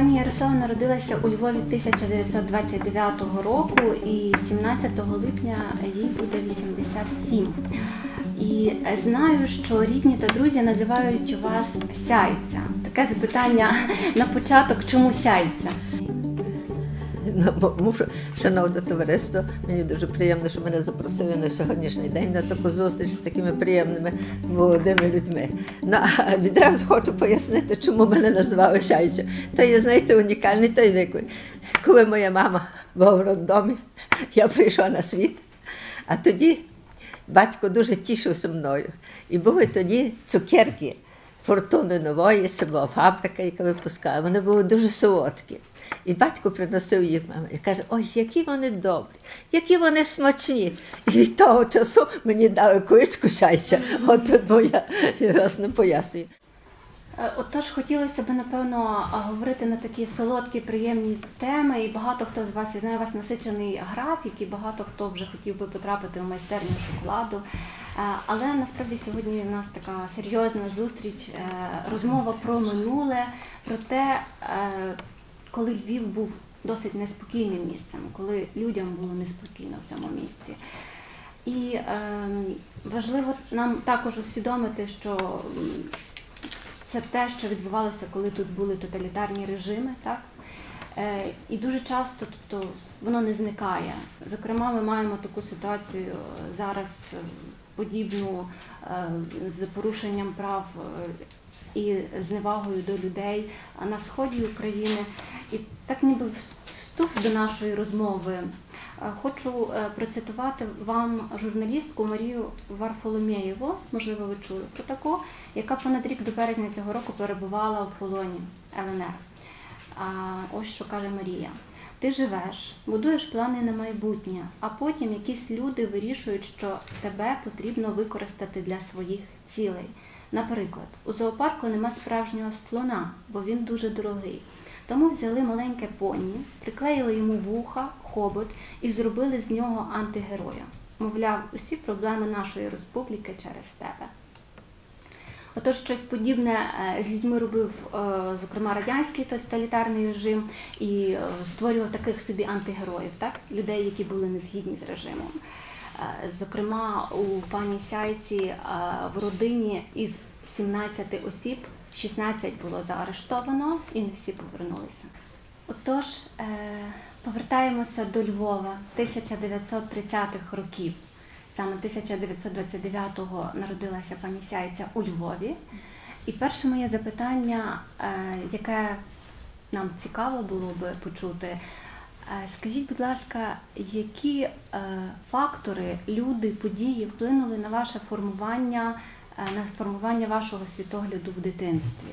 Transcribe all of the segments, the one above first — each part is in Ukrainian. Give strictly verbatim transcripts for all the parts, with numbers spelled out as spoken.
Пані Ярослава народилася у Львові тисяча дев'ятсот двадцять дев'ятого року і сімнадцятого липня їй буде вісімдесят сім. І знаю, що рідні та друзі називають вас Сяйця. Таке запитання на початок, чому Сяйця? Ну, мушу, шановне товариство, мені дуже приємно, що мене запросили на сьогоднішній день на таку зустріч з такими приємними молодими людьми. Ну, а відразу хочу пояснити, чому мене називали Сяйця. То є, знаєте, унікальний той виклик. Коли моя мама була в роддомі, я прийшла на світ, а тоді батько дуже тішився мною. І були тоді цукерки Фортуни Нової, це була фабрика, яка випускала. Вони були дуже солодкі. І батько приносив їх мамі і каже, ой, які вони добрі, які вони смачні. І від того часу мені дали кличку Сяйця. От тут я власне пояснюю. Отож, хотілося б, напевно, говорити на такі солодкі, приємні теми. І багато хто з вас, я знаю, у вас насичений графік, і багато хто вже хотів би потрапити в майстерню шоколаду. Але насправді сьогодні у нас така серйозна зустріч, розмова про минуле, про те, коли Львів був досить неспокійним місцем, коли людям було неспокійно в цьому місці. І е, важливо нам також усвідомити, що це те, що відбувалося, коли тут були тоталітарні режими, так? Е, і дуже часто тобто, воно не зникає. Зокрема, ми маємо таку ситуацію зараз подібну е, з порушенням прав і зневагою до людей на сході України. І так ніби вступ до нашої розмови. Хочу процитувати вам журналістку Марію Варфоломєєву, можливо, ви чули про таку, яка понад рік до березня цього року перебувала в полоні Л Н Р. Ось що каже Марія. Ти живеш, будуєш плани на майбутнє, а потім якісь люди вирішують, що тебе потрібно використати для своїх цілей. Наприклад, у зоопарку нема справжнього слона, бо він дуже дорогий. Тому взяли маленьке поні, приклеїли йому вуха, хобот і зробили з нього антигероя. Мовляв, усі проблеми нашої республіки через тебе. Отож, щось подібне з людьми робив, зокрема, радянський тоталітарний режим і створював таких собі антигероїв, так? Людей, які були не згідні з режимом. Зокрема, у пані Сяйці в родині із сімнадцяти осіб шістнадцять було заарештовано і не всі повернулися. Отож, повертаємося до Львова тисяча дев'ятсот тридцятих років. Саме тисяча дев'ятсот двадцять дев'ятого народилася пані Сяйця у Львові. І перше моє запитання, яке нам цікаво було би почути, скажіть, будь ласка, які фактори, люди, події вплинули на ваше формування, на формування вашого світогляду в дитинстві?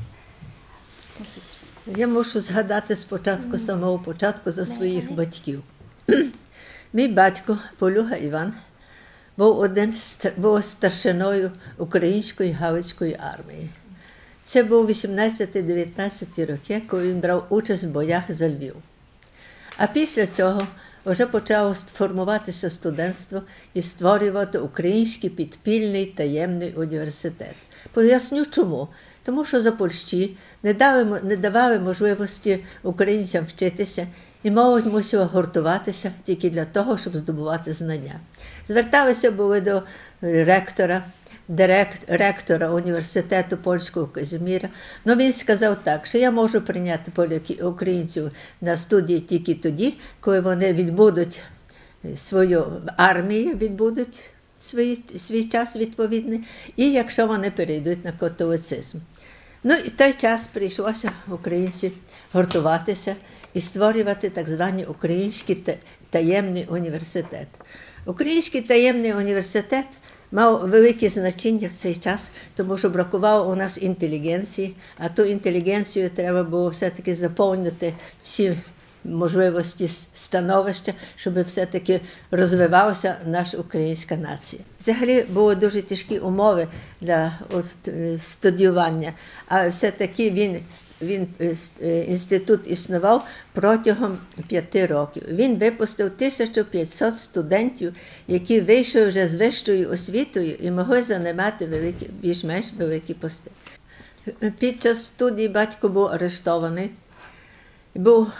Я мушу згадати спочатку, самого початку за своїх батьків. Мій батько, Полюга Іван, був, один, був старшиною Української Галицької армії. Це був вісімнадцяті-дев'ятнадцяті роки, коли він брав участь в боях за Львів. А після цього вже почало формуватися студентство і створювати Український підпільний таємний університет. Поясню чому. Тому що за Польщі не, дали, не давали можливості українцям вчитися, і молодь мусила гуртуватися тільки для того, щоб здобувати знання. Зверталися були до ректора, директ, ректора університету польського Казиміра. Ну, він сказав так, що я можу прийняти поляки, українців на студії тільки тоді, коли вони відбудуть свою армію, відбудуть свій, свій час відповідний, і якщо вони перейдуть на католицизм. Ну, і в той час прийшлося українці гуртуватися і створювати так званий Український таємний університет. Український таємний університет мав велике значення в цей час, тому що бракувало у нас інтелігенції, а ту інтелігенцію треба було все-таки заповнити всі можливості становища, щоб все-таки розвивалася наша українська нація. Взагалі були дуже тяжкі умови для от, студіювання, а все-таки він, він, інститут існував протягом п'яти років. Він випустив тисячу п'ятсот студентів, які вийшли вже з вищою освітою і могли займати великі, більш-менш великі пости. Під час студії батько був арештований. Був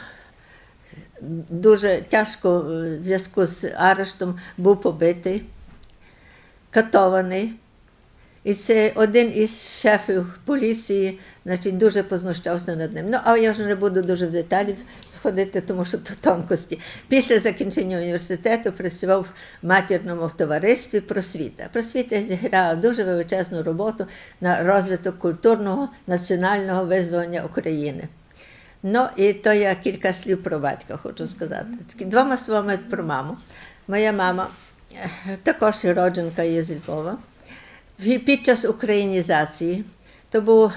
дуже тяжко в зв'язку з арештом, був побитий, катований. І це один із шефів поліції, значить, дуже познущався над ним. Ну, а я вже не буду дуже в деталі входити, тому що тут тонкості. Після закінчення університету працював в матірному товаристві «Просвіта». «Просвіта» зіграла дуже величезну роботу на розвиток культурного, національного визволення України. Ну, і то я кілька слів про батька хочу сказати. Двома словами про маму. Моя мама також родженка є з Львова. Під час українізації, то було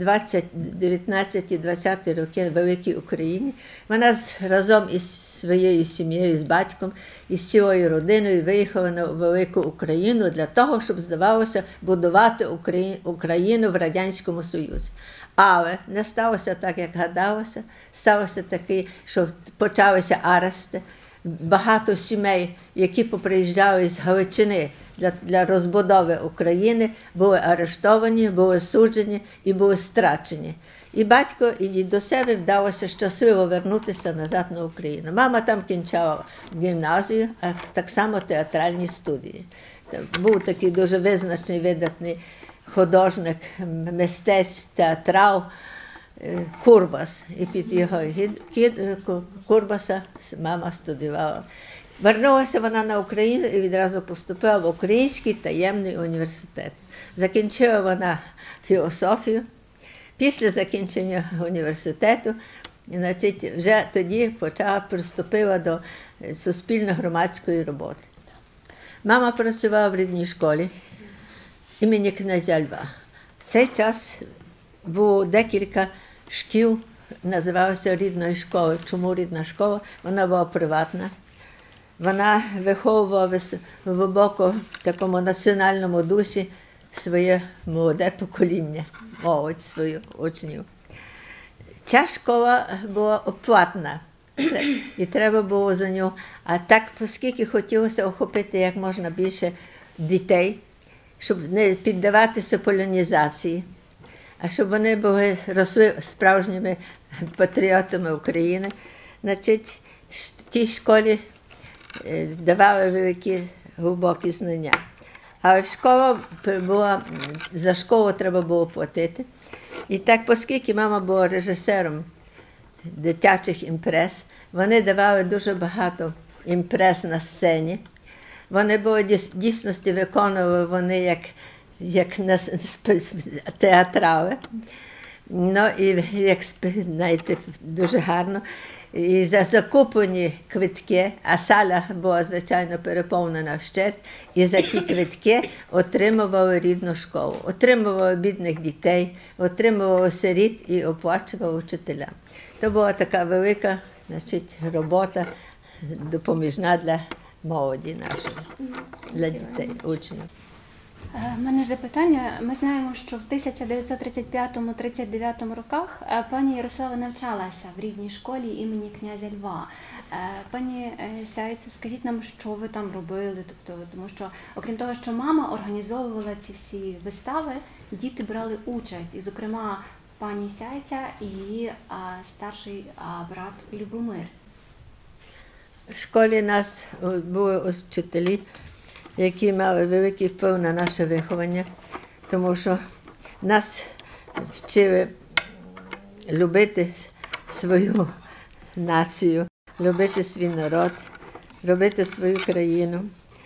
дев'ятнадцяті-двадцяті роки в Великій Україні, вона разом із своєю сім'єю, з батьком і з цілою родиною виїхала на Велику Україну для того, щоб, здавалося, будувати Україну в Радянському Союзі. Але не сталося так, як гадалося. Сталося таке, що почалися арешти. Багато сімей, які поприїжджали з Галичини для, для розбудови України, були арештовані, були суджені і були страчені. І батько, і до себе вдалося щасливо вернутися назад на Україну. Мама там кінчала гімназію, а так само театральні студії. Був такий дуже визначний, видатний художник, мистець, театрал Курбас. І під його Курбаса мама студіювала. Вернулася вона на Україну і відразу поступила в Український таємний університет. Закінчила вона філософію. Після закінчення університету, значить, вже тоді почала, приступила до суспільно-громадської роботи. Мама працювала в рідній школі імені князя Льва. В цей час було декілька шкіл, називалося рідної школи. Чому рідна школа? Вона була приватна. Вона виховувала в глибоко такому національному дусі своє молоде покоління, молодь свою учнів. Ця школа була оплатна, і треба було за нього. А так, оскільки хотілося охопити як можна більше дітей, щоб не піддаватися полонізації, а щоб вони були, росли справжніми патріотами України, значить, в тій школі давали великі глибокі знання. Але школа була, за школу треба було платити. І так, оскільки мама була режисером дитячих імпрез, вони давали дуже багато імпрез на сцені. Вони були в дійсності, виконували вони як, як театрали. Ну, і як, знаєте, дуже гарно. І за закуплені квитки, а сала була, звичайно, переповнена вщерть, і за ті квитки отримували рідну школу, отримували бідних дітей, отримували сиріт і оплачували вчителям. То була така велика, значить, робота допоміжна для молоді нашої, для дітей, учнів. У мене запитання. Ми знаємо, що в тисяча дев'ятсот тридцять п'ятому - тридцять дев'ятому роках пані Ярослава навчалася в рідній школі імені князя Льва. Пані Сяйце, скажіть нам, що ви там робили? Тобто, тому що, окрім того, що мама організовувала ці всі вистави, діти брали участь. І, зокрема, пані Сяйця і її старший брат Любомир. В школі нас були вчителі, які мали великий вплив на наше виховання, тому що нас вчили любити свою націю, любити свій народ, любити свою країну,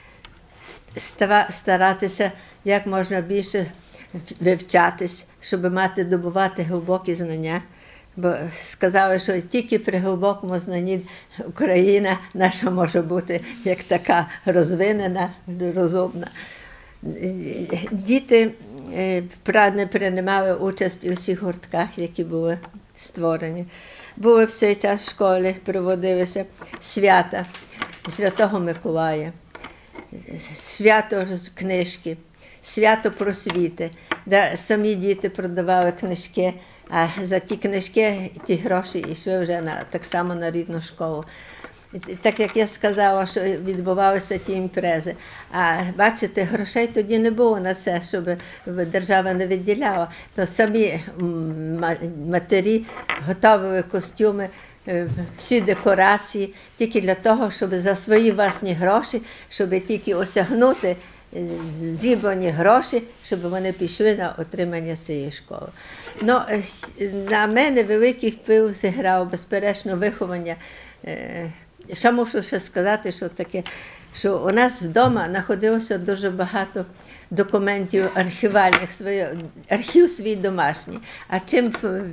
старатися як можна більше вивчатись, щоб мати, добувати глибокі знання. Бо сказали, що тільки при глибокому знанні Україна наша може бути як така розвинена, розумна. Діти не приймали участь у всіх гуртках, які були створені. Були в цей час в школі, проводилися свята Святого Миколая, свято книжки, свято просвіти, де самі діти продавали книжки, а за ті книжки ті гроші йшли вже на, так само на рідну школу. Так як я сказала, що відбувалися ті імпрези. А бачите, грошей тоді не було на це, щоб держава не виділяла. То самі матері готували костюми, е, всі декорації, тільки для того, щоб за свої власні гроші, щоб тільки осягнути е, зібрані гроші, щоб вони пішли на отримання цієї школи. Ну, е, на мене великий вплив зіграв, безперечно, виховання. Е, Ще мушу ще сказати, що таке, що у нас вдома знаходилося дуже багато документів архівальних, своє, архів свій домашній. А чим,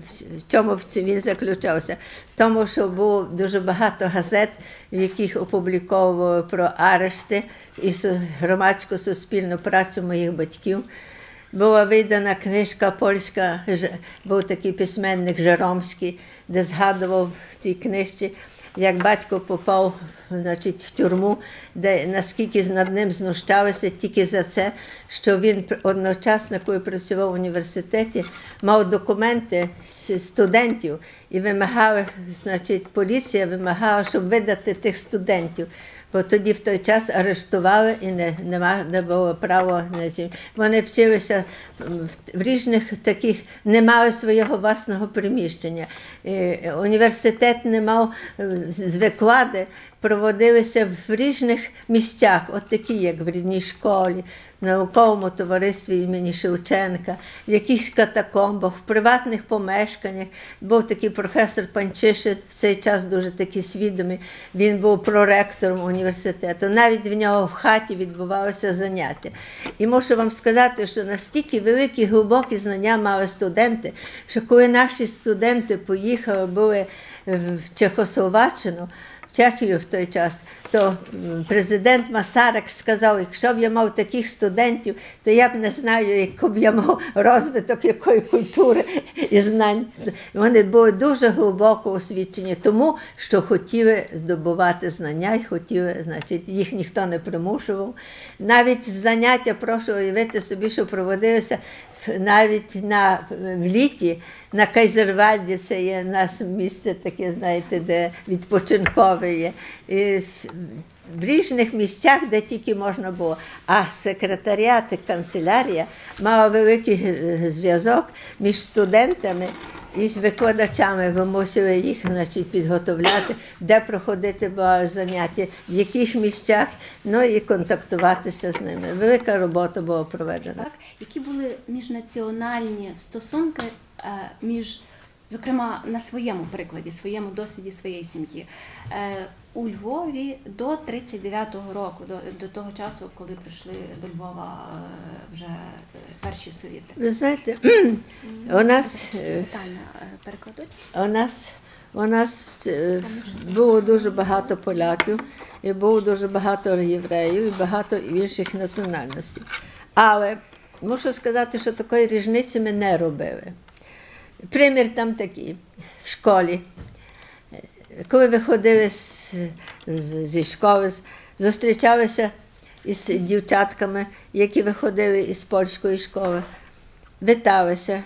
в чому він заключався? В тому, що було дуже багато газет, в яких опубліковували про арешти і громадську суспільну працю моїх батьків. Була видана книжка польська, був такий письменник Жаромський, де згадував в цій книжці, як батько попав, значить, в тюрму, де наскільки над ним знущалися тільки за це, що він одночасно, коли працював в університеті, мав документи з студентів і вимагали, значить, поліція вимагала, щоб видати тих студентів. Бо тоді в той час арештували і не, не, не було права. Значить, вони вчилися в різних таких, не мали свого власного приміщення. І університет не мав з виклади, проводилися в різних місцях, от такі, як в рідній школі, в науковому товаристві імені Шевченка, в якихось катакомбах, в приватних помешканнях. Був такий професор Панчишин, в цей час дуже такий свідомий, він був проректором університету. Навіть в нього в хаті відбувалося заняття. І мушу вам сказати, що настільки великі, глибокі знання мали студенти, що коли наші студенти поїхали, були в Чехословаччину, в Чехію в той час, то президент Масарик сказав, якщо б я мав таких студентів, то я б не знаю, яку б я мав розвиток якої культури і знань. Вони були дуже глибоко освічені, тому що хотіли здобувати знання і хотіли, значить, їх ніхто не примушував. Навіть заняття, прошу уявити собі, що проводилося навіть на, в літі, на Кайзервальді, це є наше місце таке, знаєте, де відпочинкове є. І в різних місцях, де тільки можна було. А секретаріат і канцелярія мала великий зв'язок між студентами і з викладачами. Ви мусили їх, значить, підготовляти, де проходити було заняття, в яких місцях, ну і контактуватися з ними. Велика робота була проведена. Так, які були міжнаціональні стосунки е, між, зокрема, на своєму прикладі, своєму досвіді своєї сім'ї, е, у Львові до тридцять дев'ятого року, до, до того часу, коли прийшли до Львова е, вже перші совіти? Ви знаєте, у нас, питання перекладуть? У нас, у нас було дуже багато поляків, і було дуже багато євреїв, і багато інших національностей. Але мушу сказати, що такої різниці ми не робили. Примір там такий, в школі. Коли виходили з, з, зі школи, зустрічалися із дівчатками, які виходили із польської школи, віталися,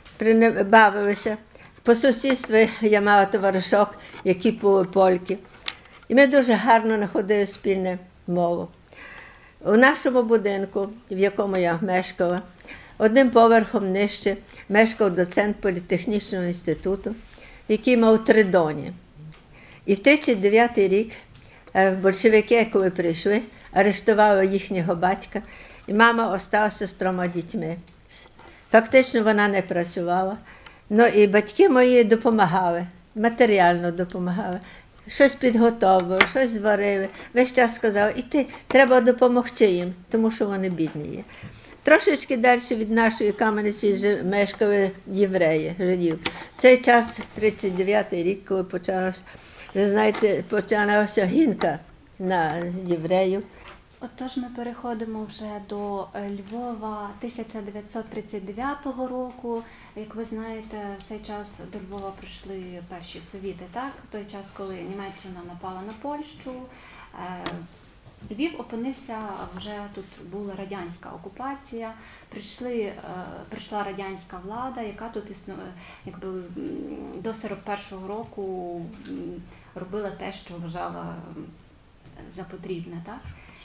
бавилися. По сусідству я мала товаришок, які були польки. І ми дуже гарно знаходили спільну мову. У нашому будинку, в якому я мешкала, одним поверхом нижче мешкав доцент політехнічного інституту, який мав три доні. І в тридцять дев'ятий рік большевики, коли прийшли, арештували їхнього батька, і мама залишилася з трьома дітьми. Фактично вона не працювала, ну і батьки мої допомагали, матеріально допомагали. Щось підготовили, щось зварили. Весь час сказали, і ти, треба допомогти їм, тому що вони бідні є. Трошечки далі від нашої Кам'яниці мешкали євреї, жидів. В цей час, тридцять дев'ятий рік, коли почалося, ви знаєте, почалася гінка на євреїв. Отож, ми переходимо вже до Львова тисяча дев'ятсот тридцять дев'ятого року. Як ви знаєте, в цей час до Львова прийшли перші совіти, так? В той час, коли Німеччина напала на Польщу, Львів опинився, вже тут була радянська окупація, прийшли, прийшла радянська влада, яка тут існує, якби до сорок першого року робила те, що вважала за потрібне, так?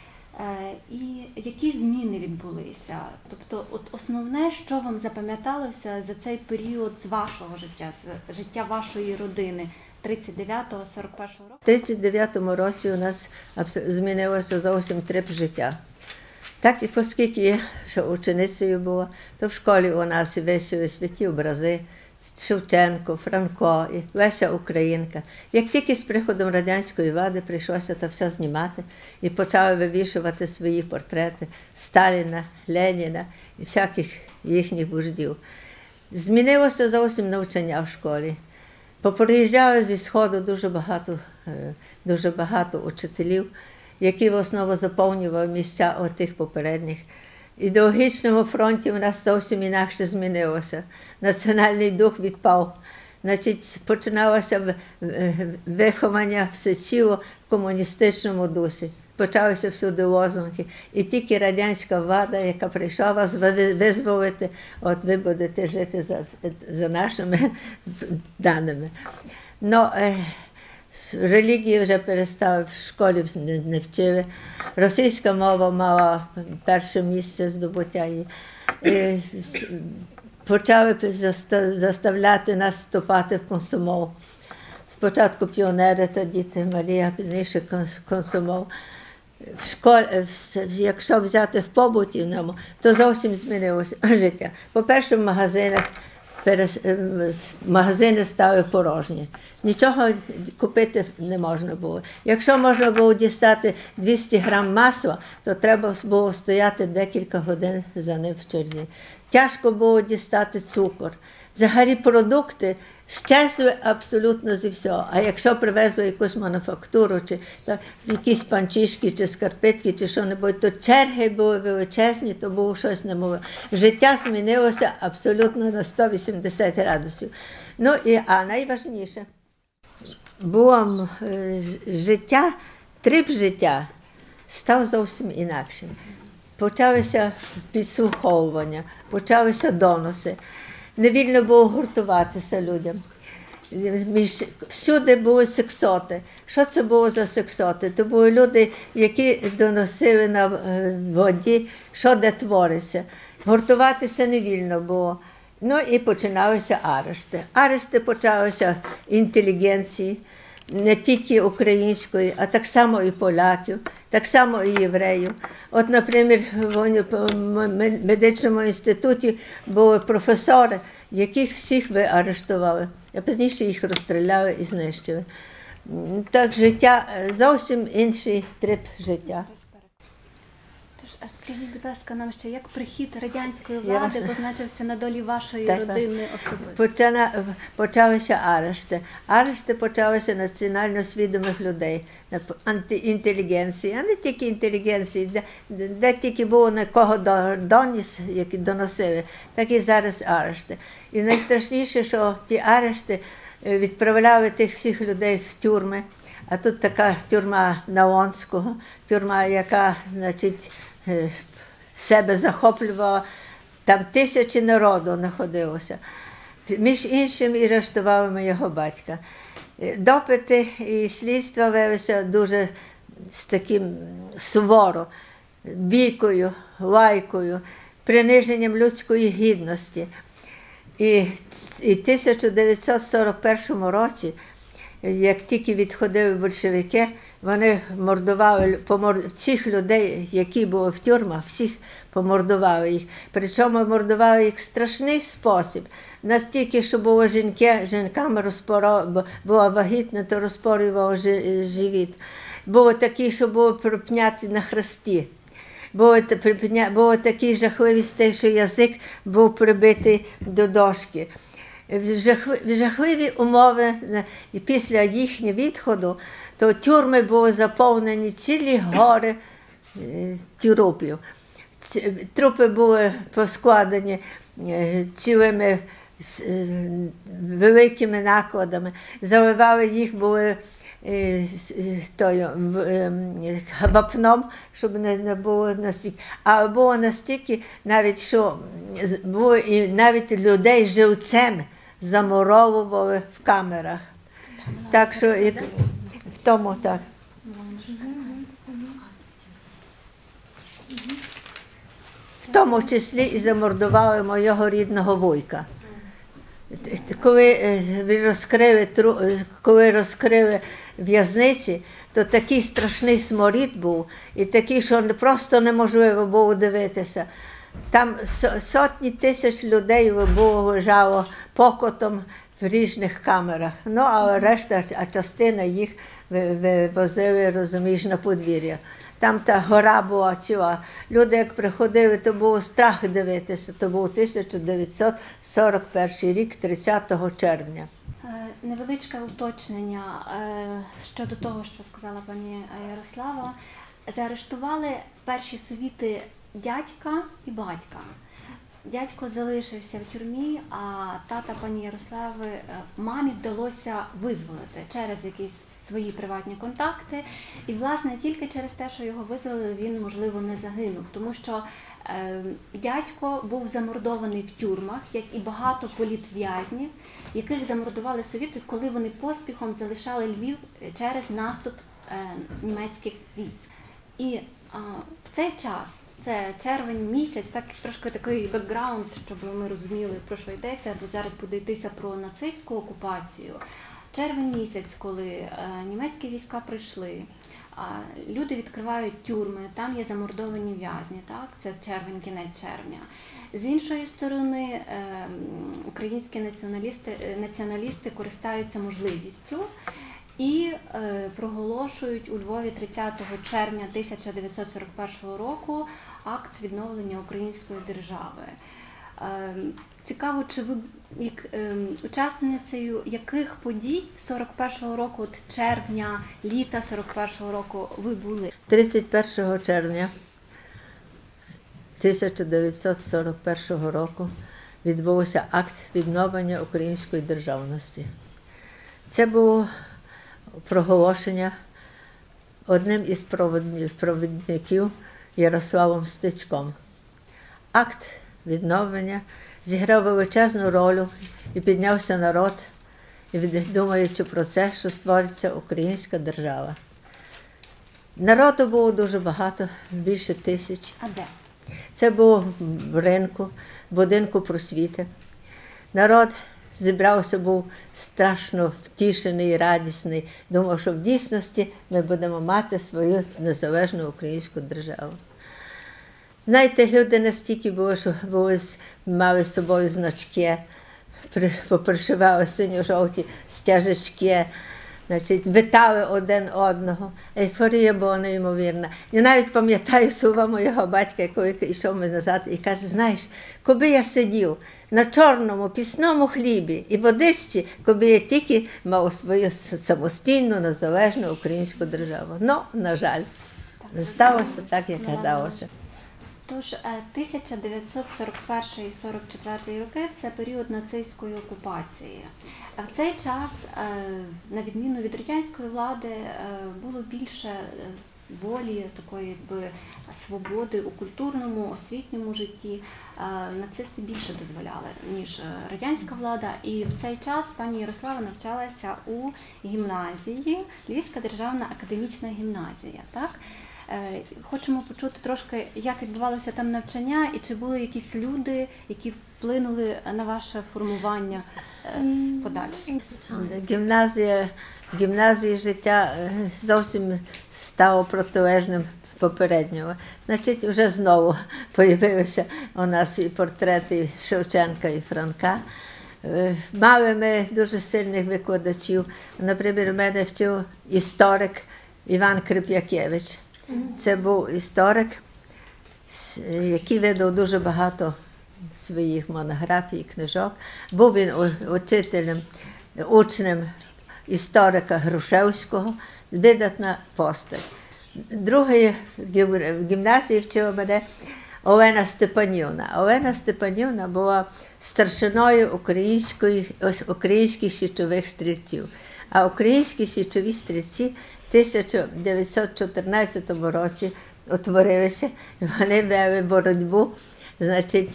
І які зміни відбулися? Тобто, от основне, що вам запам'яталося за цей період з вашого життя, з життя вашої родини, тридцять дев'ятого сорок першого року. У тридцять дев'ятому році у нас абсо- змінилося зовсім тип життя. Так і оскільки я ще ученицею була, то в школі у нас весь святі образи, Шевченко, Франко, і Леся Українка. Як тільки з приходом радянської влади прийшлося це все знімати і почали вивішувати свої портрети Сталіна, Леніна і всяких їхніх вождів. Змінилося зовсім навчання в школі. Поприїжджали зі Сходу дуже багато, е, дуже багато учителів, які в основному заповнювали місця отих попередніх. Ідеологічному фронті в нас зовсім інакше змінилося. Національний дух відпав. Значить, починалося в- в- виховання всеціло в комуністичному дусі. Почалися всюди лозунги. І тільки радянська влада, яка прийшла вас ви- визволити, от ви будете жити за, за нашими даними. Но, е, релігії вже перестали, в школі не, не вчили. Російська мова мала перше місце здобуття її. І с- почали заста- заставляти нас вступати в комсомол. Спочатку піонери, тоді ті малі, а пізніше конс- комсомол. В школі, якщо взяти в побуті, ну, то зовсім змінилося життя. По-перше, в магазинах перес- ем, с- магазини стали порожні. Нічого купити не можна було. Якщо можна було дістати двісті грам масла, то треба було стояти декілька годин за ним в черзі. Тяжко було дістати цукор. Взагалі продукти щезли абсолютно зі всього. А якщо привезли якусь мануфактуру, чи та, якісь панчішки, чи скарпетки, чи що-небудь, то черги були величезні, то було щось немове. Життя змінилося абсолютно на сто вісімдесят градусів. Ну, і, а найважніше, було м, е, ж- життя, трип життя став зовсім інакшим. Почалися підслуховування, почалися доноси. Невільно було гуртуватися людям. Між- Всюди були сексоти. Що це було за сексоти? Це були люди, які доносили на е, воді, що де твориться. Гуртуватися невільно було. Ну і починалися арешти. Арешти почалися інтелігенції, не тільки української, а так само і поляків, так само і євреїв. От, наприклад, в уні- м- медичному інституті були професори, яких всіх ви арештували, а пізніше їх розстріляли і знищили. М, Так життя, е, зовсім інший тип життя. Тож, а скажіть, будь ласка, нам ще, як прихід радянської Я влади вас- позначився на долі вашої Так, вас- родини особисто? Почана, почалися арешти. Арешти почалися національно свідомих людей, на п- антиінтелігенції, а не тільки інтелігенції, де, де, де тільки було на кого до- доніс, які доносили, так і зараз арешти. І найстрашніше, що ті арешти е, відправляли тих всіх людей в тюрми. А тут така тюрма Наонського, тюрма, яка, значить, е, себе захоплювала. Там тисячі народу знаходилося. Між іншим, і арештували ми його батька. Е, Допити і слідства велися дуже з таким суворо, бійкою, лайкою, приниженням людської гідності. І, і в тисяча дев'ятсот сорок першому році, як тільки відходили большевики, вони мордували помор... всіх людей, які були в тюрмах, всіх помордували їх. Причому мордували їх в страшний спосіб. Настільки, що було жінки, жінками розпоро... була вагітна, то розпорював жи- живіт. Було такі, що було припняті на хресті. Було, та- припня... було такі жахливі стиль, що язик був прибитий до дошки. В жахли- в жахливі умови, е, і після їхнього відходу, то тюрми були заповнені цілі гори е, трупів. Ці- Трупи були поскладені е, цілими с- е, великими накладами. Заливали їх були е, с- е, тою, в- ем, вапном, щоб не, не було настільки. А було настільки, навіть, що з- було і навіть людей живцем замуровували в камерах. Так що як, в тому так. В тому числі і замордували мого рідного вуйка. коли е, розкрили, тру- коли розкрили в'язниці, то такий страшний сморід був, і такий, що просто неможливо було дивитися. Там со- сотні тисяч людей було лежало покотом в різних камерах. Ну, а решта, а частина їх ви- вивозили, розумієш, на подвір'я. Там та гора була ціла. Люди, як приходили, то було страх дивитися. То був тисяча дев'ятсот сорок перший рік, тридцятого червня. Е, Невеличке уточнення е, щодо того, що сказала пані Ярослава. Заарештували перші совіти дядька і батька. Дядько залишився в тюрмі, а тата пані Ярослави е, мамі вдалося визволити через якісь свої приватні контакти. І, власне, тільки через те, що його визволили, він, можливо, не загинув. Тому що е, дядько був замордований в тюрмах, як і багато політв'язнів, яких замордували совіти, коли вони поспіхом залишали Львів через наступ е, німецьких військ. І а, в цей час, це червень місяць, так трошки такий бекграунд, щоб ми розуміли, про що йдеться, бо зараз буде йтися про нацистську окупацію. Червень місяць, коли е, німецькі війська прийшли, а, люди відкривають тюрми, там є замордовані в'язні, так? Це червень, кінець червня. З іншої сторони, е, українські націоналісти, націоналісти користаються можливістю і е, проголошують у Львові тридцятого червня тисяча дев'ятсот сорок першого року акт відновлення української держави. Е, цікаво, чи ви як е, учасницею яких подій сорок першого року, от червня, літа сорок першого року ви були? тридцять першого червня тисяча дев'ятсот сорок першого року відбувся акт відновлення української державності. Це було проголошення одним із провідників Ярославом Стецьком. Акт відновлення зіграв величезну роль і піднявся народ, думаючи про це, що створиться українська держава. Народу було дуже багато, більше тисяч. А де? Це було в ринку, в будинку просвіти. Народ зібрався, був страшно втішений, радісний. Думав, що в дійсності ми будемо мати свою незалежну українську державу. Знаєте, люди настільки були, що були, мали з собою значки, попришивали синьо-жовті стяжечки, значить, вітали один одного. Ейфорія була неймовірна. Я навіть пам'ятаю слова моєго батька, коли йшов ми назад, і каже, знаєш, коби я сидів на чорному пісному хлібі і водичці, коби я тільки мав свою самостійну, незалежну українську державу. Ну, на жаль, не сталося так, як гадалося. Тож тисяча дев'ятсот сорок перший - сорок четвертий роки – це період нацистської окупації. В цей час, на відміну від радянської влади, було більше волі, такої якби свободи у культурному, освітньому житті. Нацисти більше дозволяли, ніж радянська влада. І в цей час пані Ярослава навчалася у гімназії, Львівська державна академічна гімназія. Так? Хочемо почути трошки, як відбувалося там навчання, і чи були якісь люди, які вплинули на ваше формування подальше. Гімназія, в гімназії життя зовсім стало протилежним попереднього. Значить, вже знову з'явилися у нас і портрети Шевченка і Франка. Мали ми дуже сильних викладачів. Наприклад, у мене вчив історик Іван Крип'якевич. Це був історик, який видав дуже багато своїх монографій, книжок. Був він учителем, учнем історика Грушевського, видатна постать. Другий в гімназії вчила мене Олена Степанівна. Олена Степанівна була старшиною українських січових стрільців. А українські січові стрільці в тисяча дев'ятсот чотирнадцятому році утворилися, вони вели боротьбу. Значить,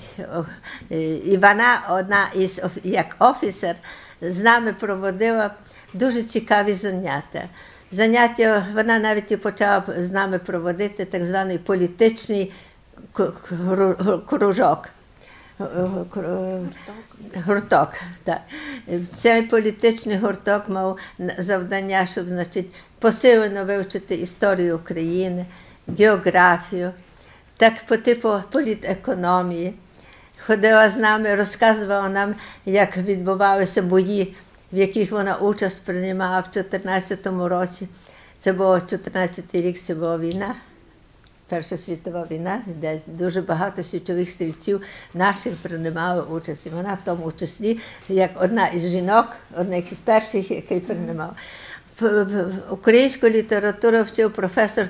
і вона, одна із, як офіцер, з нами проводила дуже цікаві заняття. Заняття, вона навіть і почала з нами проводити так званий політичний кружок. гурток. Так. Цей політичний гурток мав завдання, щоб, значить, посилено вивчити історію України, географію, так по типу політекономії. Ходила з нами, розказувала нам, як відбувалися бої, в яких вона участь приймала в чотирнадцятому році. Це був чотирнадцятий рік, це була війна, Перша світова війна, де дуже багато січових стрільців наших приймали участь. І вона в тому числі, як одна із жінок, одна із перших, який приймав. Українську літературу вчив професор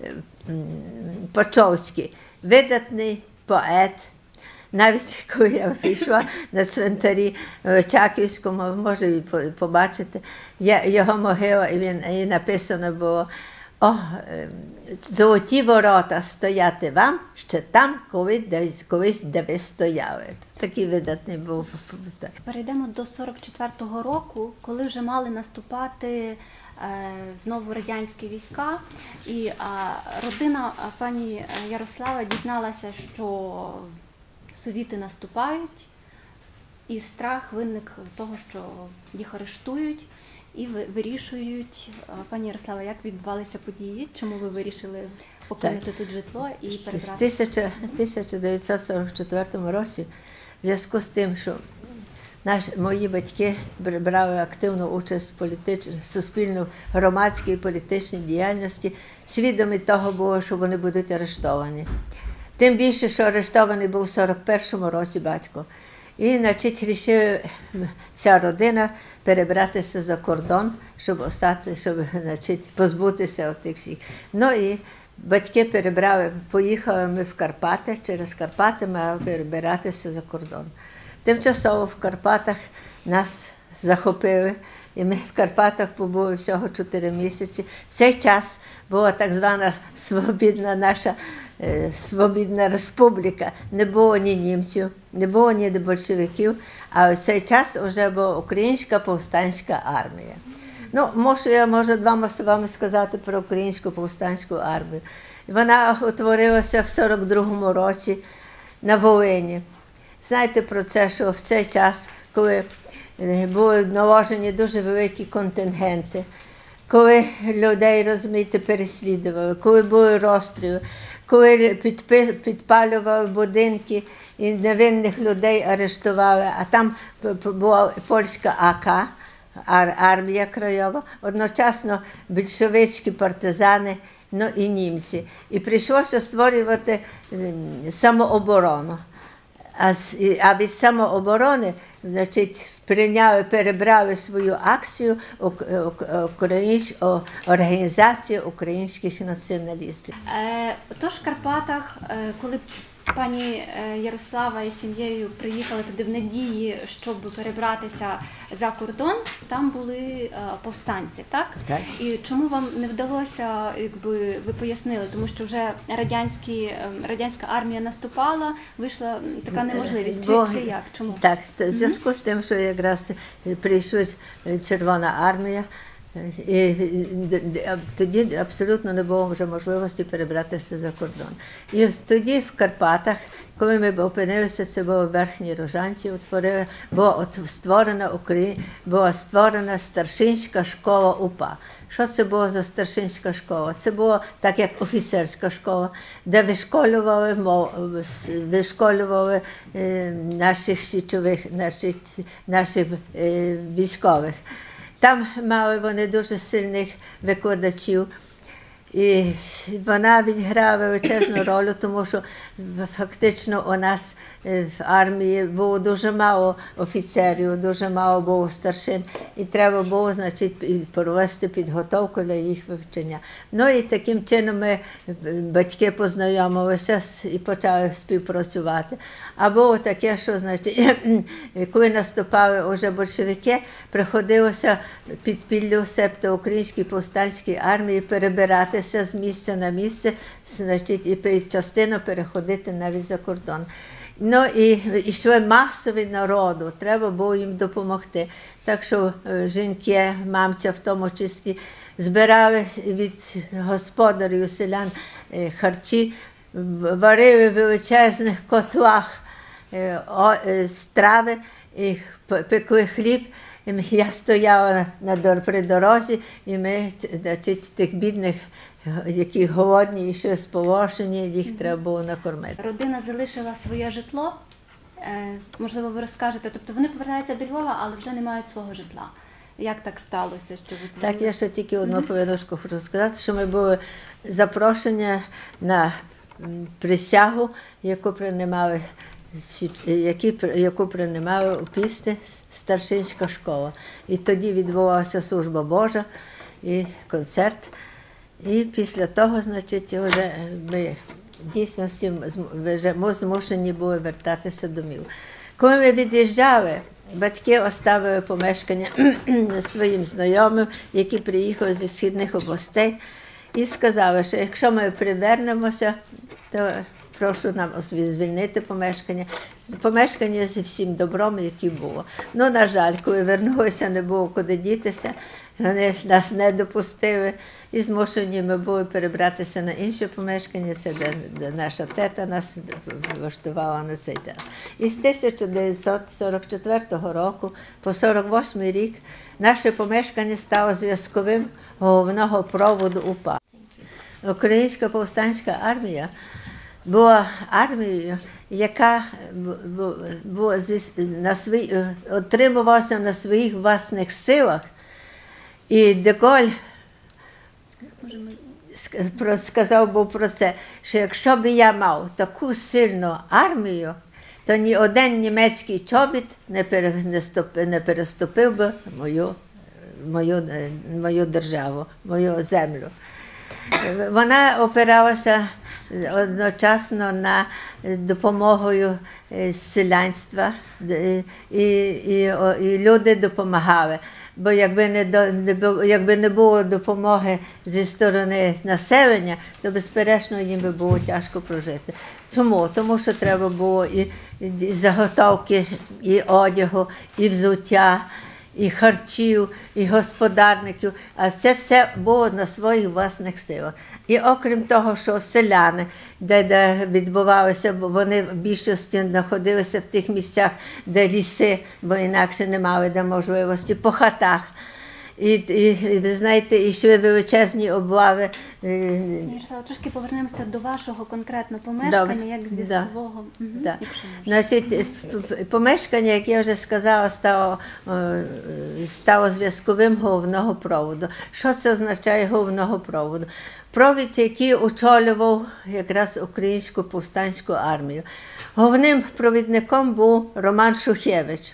Пачовський, видатний поет. Навіть коли я пішла на цвинтарі в Чаківському, може і побачити, його могила, і він і написано було: «О, золоті ворота стояти вам, ще там, коли, колись, де ви стояли». Такий видатний був. Перейдемо до сорок четвертого року, коли вже мали наступати е, знову радянські війська. І е, родина пані Ярослава дізналася, що совіти наступають, і страх виник того, що їх арештують і вирішують. Пані Ярослава, як відбувалися події? Чому ви вирішили покинути тут житло і перебратися? В тисяча дев'ятсот сорок четвертому році, в зв'язку з тим, що наші, мої батьки брали активну участь в політичній, суспільно-громадській політичній діяльності, свідомі того було, що вони будуть арештовані. Тим більше, що арештований був у сорок першому році батько. І, значить, вирішила вся родина перебратися за кордон, щоб остати, щоб, значить, позбутися тих всіх. Ну і батьки перебрали, поїхали ми в Карпати, через Карпати мали перебиратися за кордон. Тимчасово в Карпатах нас захопили, і ми в Карпатах побули всього чотири місяці. В цей час була так звана свобідна наша Свобідна республіка. Не було ні німців, не було ні большевиків, а в цей час вже була Українська повстанська армія. Ну, можу я, можу, двома словами сказати про Українську повстанську армію. Вона утворилася в сорок другому році на Волині. Знаєте про це, що в цей час, коли були наложені дуже великі контингенти, коли людей, розумієте, переслідували, коли були розстріли, коли підпалювали будинки і невинних людей арештували, а там була польська АК, армія краєва, одночасно більшовицькі партизани, ну і німці. І прийшлося створювати самооборону. А від самооборони, значить, прийняли, перебрали свою акцію організацію українських націоналістів. Е, тож в Карпатах, е, коли пані Ярослава із сім'єю приїхали туди в надії, щоб перебратися за кордон, там були е, повстанці, так? Так. І чому вам не вдалося, якби ви пояснили, тому що вже радянські, радянська армія наступала, вийшла така неможливість, чи, Бо, чи як? Чому? Так, в зв'язку з тим, що якраз прийшла Червона армія, і тоді абсолютно не було вже можливості перебратися за кордон. І тоді в Карпатах, коли ми опинилися, це було в Верхній Рожанці, утворили, була створена, була створена старшинська школа УПА. Що це було за старшинська школа? Це було так, як офіцерська школа, де вишколювали, вишколювали наших січових, наших, наших військових. Там мали вони дуже сильних викладачів, і вона відіграла величезну роль, тому що фактично у нас в армії було дуже мало офіцерів, дуже мало було старшин, і треба було, значить, провести підготовку для їх вивчення. Ну і таким чином ми, батьки, познайомилися і почали співпрацювати. А було таке, що, значить, коли наступали вже большевики, приходилося підпіллю, себто Українській повстанській армії, перебирати з місця на місце, значить, і частину переходити навіть за кордон. Ну і йшли масові народу, треба було їм допомогти. Так що жінки, мамця в тому числі, збирали від господарів, селян харчі, варили в величезних котлах е, о, е, страви, і п- пекли хліб. І м- я стояла на, дор- при дорозі, і ми, значить, тих бідних, які голодні і ще сполошені, їх треба було накормити. Родина залишила своє житло. Е, Можливо, ви розкажете. Тобто вони повертаються до Львова, але вже не мають свого житла. Як так сталося, що ви Так, я ще тільки одну хвилиночку хочу сказати, що ми були запрошені на м, присягу, яку приймали, сі- які, при- яку приймали у Пісті старшинська школа. І тоді відбувалася служба Божа і концерт. І після того, значить, вже ми в дійсності зм- вже ми змушені були вертатися домів. Коли ми від'їжджали, батьки оставили помешкання своїм знайомим, які приїхали зі східних областей, і сказали, що якщо ми привернемося, то прошу нам звільнити помешкання. Помешкання зі всім добром, яке було. Ну, на жаль, коли вернулися, не було куди дітися, вони нас не допустили. І змушені ми були перебратися на інше помешкання, це де, де наша тета нас влаштувала на цей час. І з тисяча дев'ятсот сорок четвертого року по сорок восьмий рік наше помешкання стало зв'язковим головного проводу УПА. Українська повстанська армія була армією, яка бу- була зі- на свій, отримувалася на своїх власних силах. І де Голь ск- про- сказав був про це, що якщо б я мав таку сильну армію, то ні один німецький чобіт не, пере, не, стоп, не переступив би мою, мою, е, мою державу, мою землю. Вона опиралася одночасно на допомогою е, селянства, е, і, і, о- і люди допомагали. Бо якби не, до, не бу- якби не було допомоги зі сторони населення, то, безперечно, їм би було тяжко прожити. Чому? Тому що треба було і, і заготовки, і одягу, і взуття, і харчів, і господарників, а це все було на своїх власних силах. І окрім того, що селяни, де, де відбувалося, бо вони в більшості знаходилися в тих місцях, де ліси, бо інакше не мали де можливості, по хатах. І, і, і ви знаєте, йшли величезні облави. е, Ярослава, трошки повернемося до вашого конкретно помешкання, Добре. як Да. зв'язкового. Мгм, Да. якщо можна. Значить, п- п- помешкання, як я вже сказала, стало, е, стало зв'язковим головного проводу. Що це означає головного проводу? Провід, який очолював якраз українську повстанську армію. Головним провідником був Роман Шухевич.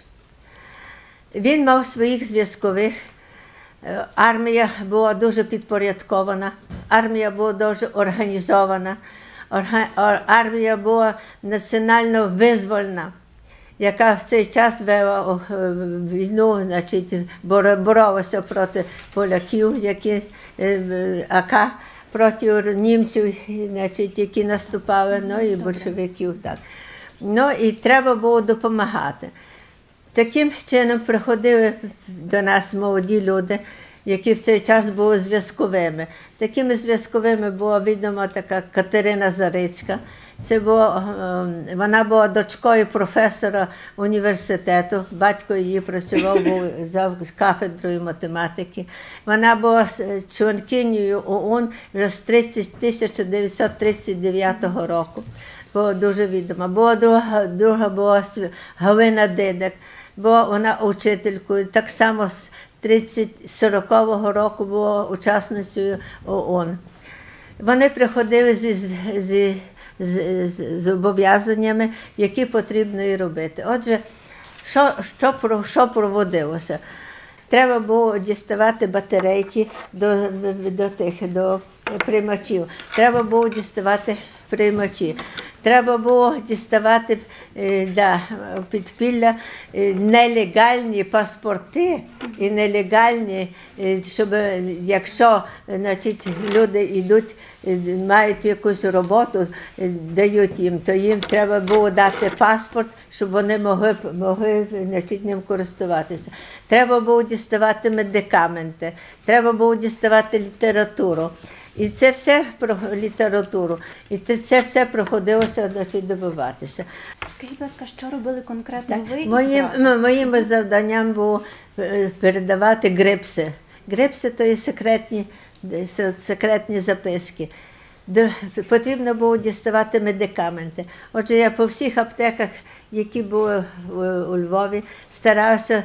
Він мав своїх зв'язкових. Е, Армія була дуже підпорядкована, армія була дуже організована, орга- ор- армія була національно визвольна, яка в цей час вела о, е, війну, значить, боро- боролася проти поляків, які е, е, АК, проти німців, значить, які наступали, ну і большевиків. Так. Ну і треба було допомагати. Таким чином приходили до нас молоді люди, які в цей час були зв'язковими. Такими зв'язковими була відома така Катерина Зарицька. Це було, е, вона була дочкою професора університету, батько її працював був за кафедрою математики. Вона була с- членкинею ОУН вже з тридцять тисяча дев'ятсот тридцять дев'ятого року. Була дуже відома. Була друга, друга була Св- Галина Дидик, була вона учителькою. Так само з тридцять сорокового року була учасницею ООН. Вони приходили зі, зі, зі, з, з обов'язаннями, які потрібно і робити. Отже, що, що, про- що проводилося? Треба було діставати батарейки до, до, до тих, до приймачів. Треба було діставати приймачі. Треба було діставати е, для підпілля е, нелегальні паспорти і нелегальні, е, щоб е, якщо значить, люди йдуть, е, мають якусь роботу, е, дають їм, то їм треба було дати паспорт, щоб вони могли, могли значить, ним користуватися. Треба було діставати медикаменти, треба було діставати літературу. І це все про літературу. І це все проходилося, значить, добиватися. Скажіть, будь ласка, що робили конкретно Так. ви із Моїм, братом? ну, моїм завданням було е, передавати грипси. Грипси – то є секретні, се- секретні записки. Де потрібно було діставати медикаменти. Отже, я по всіх аптеках, які були у, у Львові, старався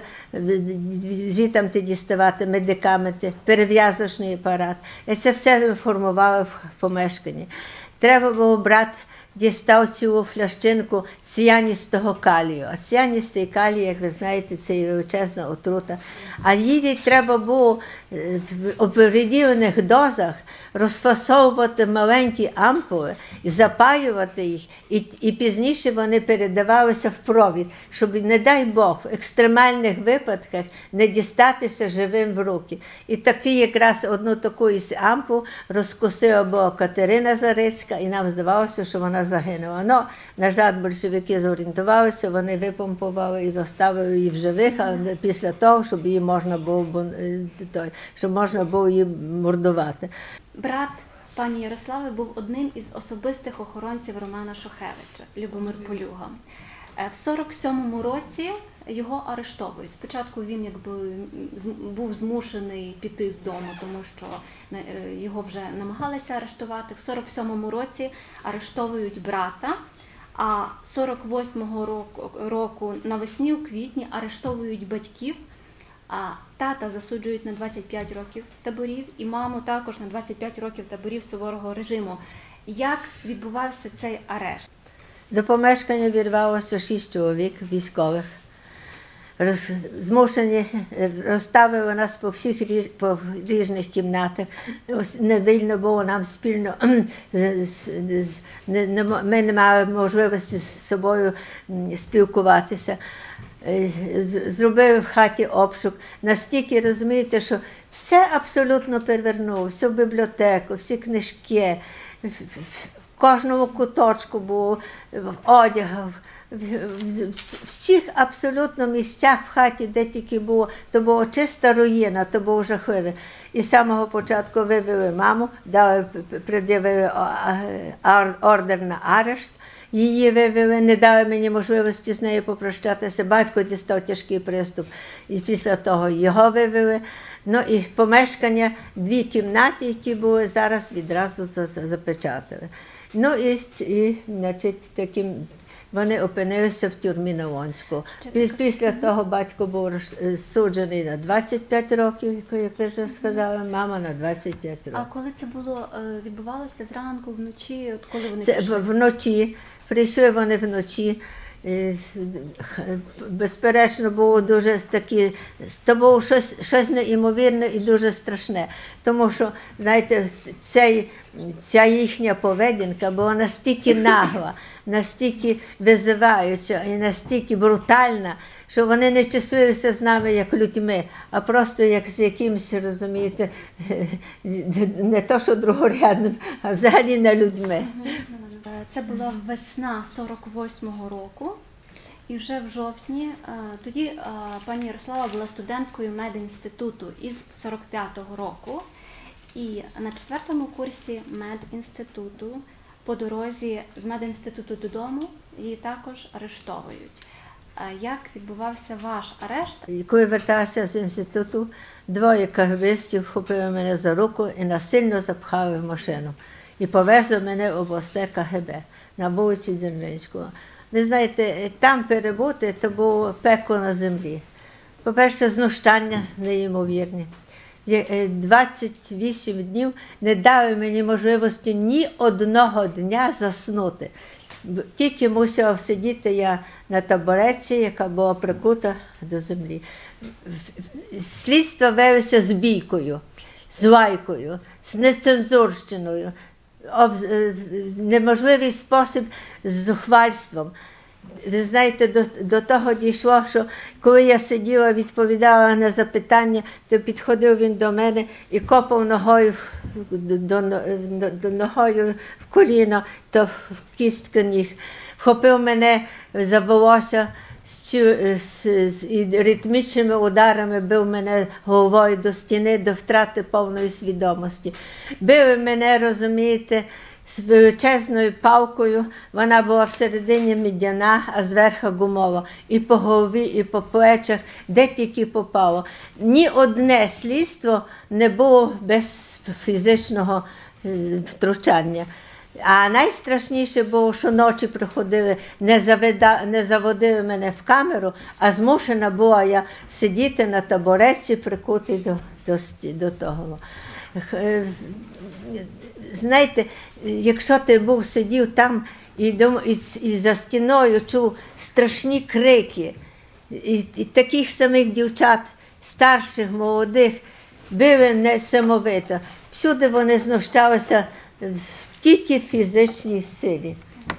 звідти діставати медикаменти, перев'язочний апарат. І це все інформували в помешканні. Треба було брати, дістав цілу флящинку ціаністого калію. А ціаністий калій, як ви знаєте, це є величезна отрута. А їй треба було в определених дозах розфасовувати маленькі ампули і запаювати їх, і, і пізніше вони передавалися в провід, щоб, не дай Бог, в екстремальних випадках не дістатися живим в руки. І таки якраз одну таку із ампул розкусила була Катерина Зарицька, і нам здавалося, що вона загинула. Но, на жаль, большевики зорієнтувалися, вони випомпували і оставили її в живих, а після того, щоб її можна було, щоб можна було її мордувати. Брат пані Ярослави був одним із особистих охоронців Романа Шухевича, Любомир Полюга. Е, В сорок сьомому році його арештовують. Спочатку він якби з- був змушений піти з дому, тому що е, його вже намагалися арештувати. В сорок сьомому році арештовують брата, а сорок восьмого року, року навесні, у квітні, арештовують батьків. А тата засуджують на двадцять п'ять років таборів і маму також на двадцять п'ять років таборів суворого режиму. Як відбувався цей арешт? До помешкання вірвалося шість чоловік військових. Роз, змушені, розставили нас по всіх рі- по різних кімнатах. Ось не вільно було нам спільно, з- з- з- не- не мо- ми не мали можливості з собою м, спілкуватися. Е, з- Зробили в хаті обшук. Настільки, розумієте, що все абсолютно перевернуло, всю бібліотеку, всі книжки, в- в- в кожному куточку було в одягах, в, в, в всіх абсолютно місцях в хаті, де тільки було, то було чиста руїна, то було жахливе. І з самого початку вивели маму, дали, пред'явили о- а- ордер на арешт, її вивели, не дали мені можливості з нею попрощатися. Батько дістав тяжкий приступ, і після того його вивели. Ну і помешкання, дві кімнати, які були, зараз відразу за- за- запечатали. Ну і, і значить, таким, вони опинилися в тюрмі на Лонську. Пі- Після того батько був роз- суджений на двадцять п'ять років, як ви вже сказали, мама на двадцять п'ять А років. коли це було е, відбувалося зранку, вночі, от коли вони Це пішли? в- вночі, прийшли вони вночі. е, х- Безперечно, було дуже такі, то було щось, щось неймовірне і дуже страшне. Тому що, знаєте, цей, ця їхня поведінка була настільки нагла, настільки визиваюча і настільки брутальна, що вони не числилися з нами як людьми, а просто як з якимось, розумієте, не то що другорядним, а взагалі не людьми. Е, Це була весна сорок восьмого року, і вже в жовтні, е, тоді е, пані Ярослава була студенткою медінституту із сорок п'ятого року, і на четвертому курсі медінституту по дорозі з медінституту додому її також арештовують. Е, Як відбувався ваш арешт? І коли вертався з інституту, двоє кагебистів вхопили мене за руку і насильно запхали в машину. І повезли мене в обласне КГБ на вулиці Дзержинського. Ви знаєте, там перебути – то було пекло на землі. По-перше, знущання неймовірні. Є- е, двадцять вісім днів не дали мені можливості ні одного дня заснути. Б- Тільки мусила сидіти я на табуреці, яка була прикута до землі. В- в- Слідство велося з бійкою, з лайкою, з нецензурщиною, об- е, в неможливий спосіб з зухвальством. Ви знаєте, до, до того дійшло, що коли я сиділа, відповідала на запитання, то підходив він до мене і копав ногою в, до, до, до, до ногою в коліно, то в кістку ніг. Вхопив мене за волосся, з, цю- з, з і ритмічними ударами бив мене головою до стіни, до втрати повної свідомості. Бив мене, розумієте, з величезною палкою, вона була всередині медяна, а зверху гумова. І по голові, і по плечах, де тільки попало. Ні одне слідство не було без фізичного е, втручання. А найстрашніше було, що ночі приходили, не, заведа, не заводили мене в камеру, а змушена була я сидіти на табуретці, прикутий до, до, сті- до того. Х- Знаєте, якщо ти був сидів там і, дум- і, с- і за стіною чув страшні крики, і, і таких самих дівчат, старших, молодих, били несамовито. Всюди вони знущалися в- тільки в фізичній силі.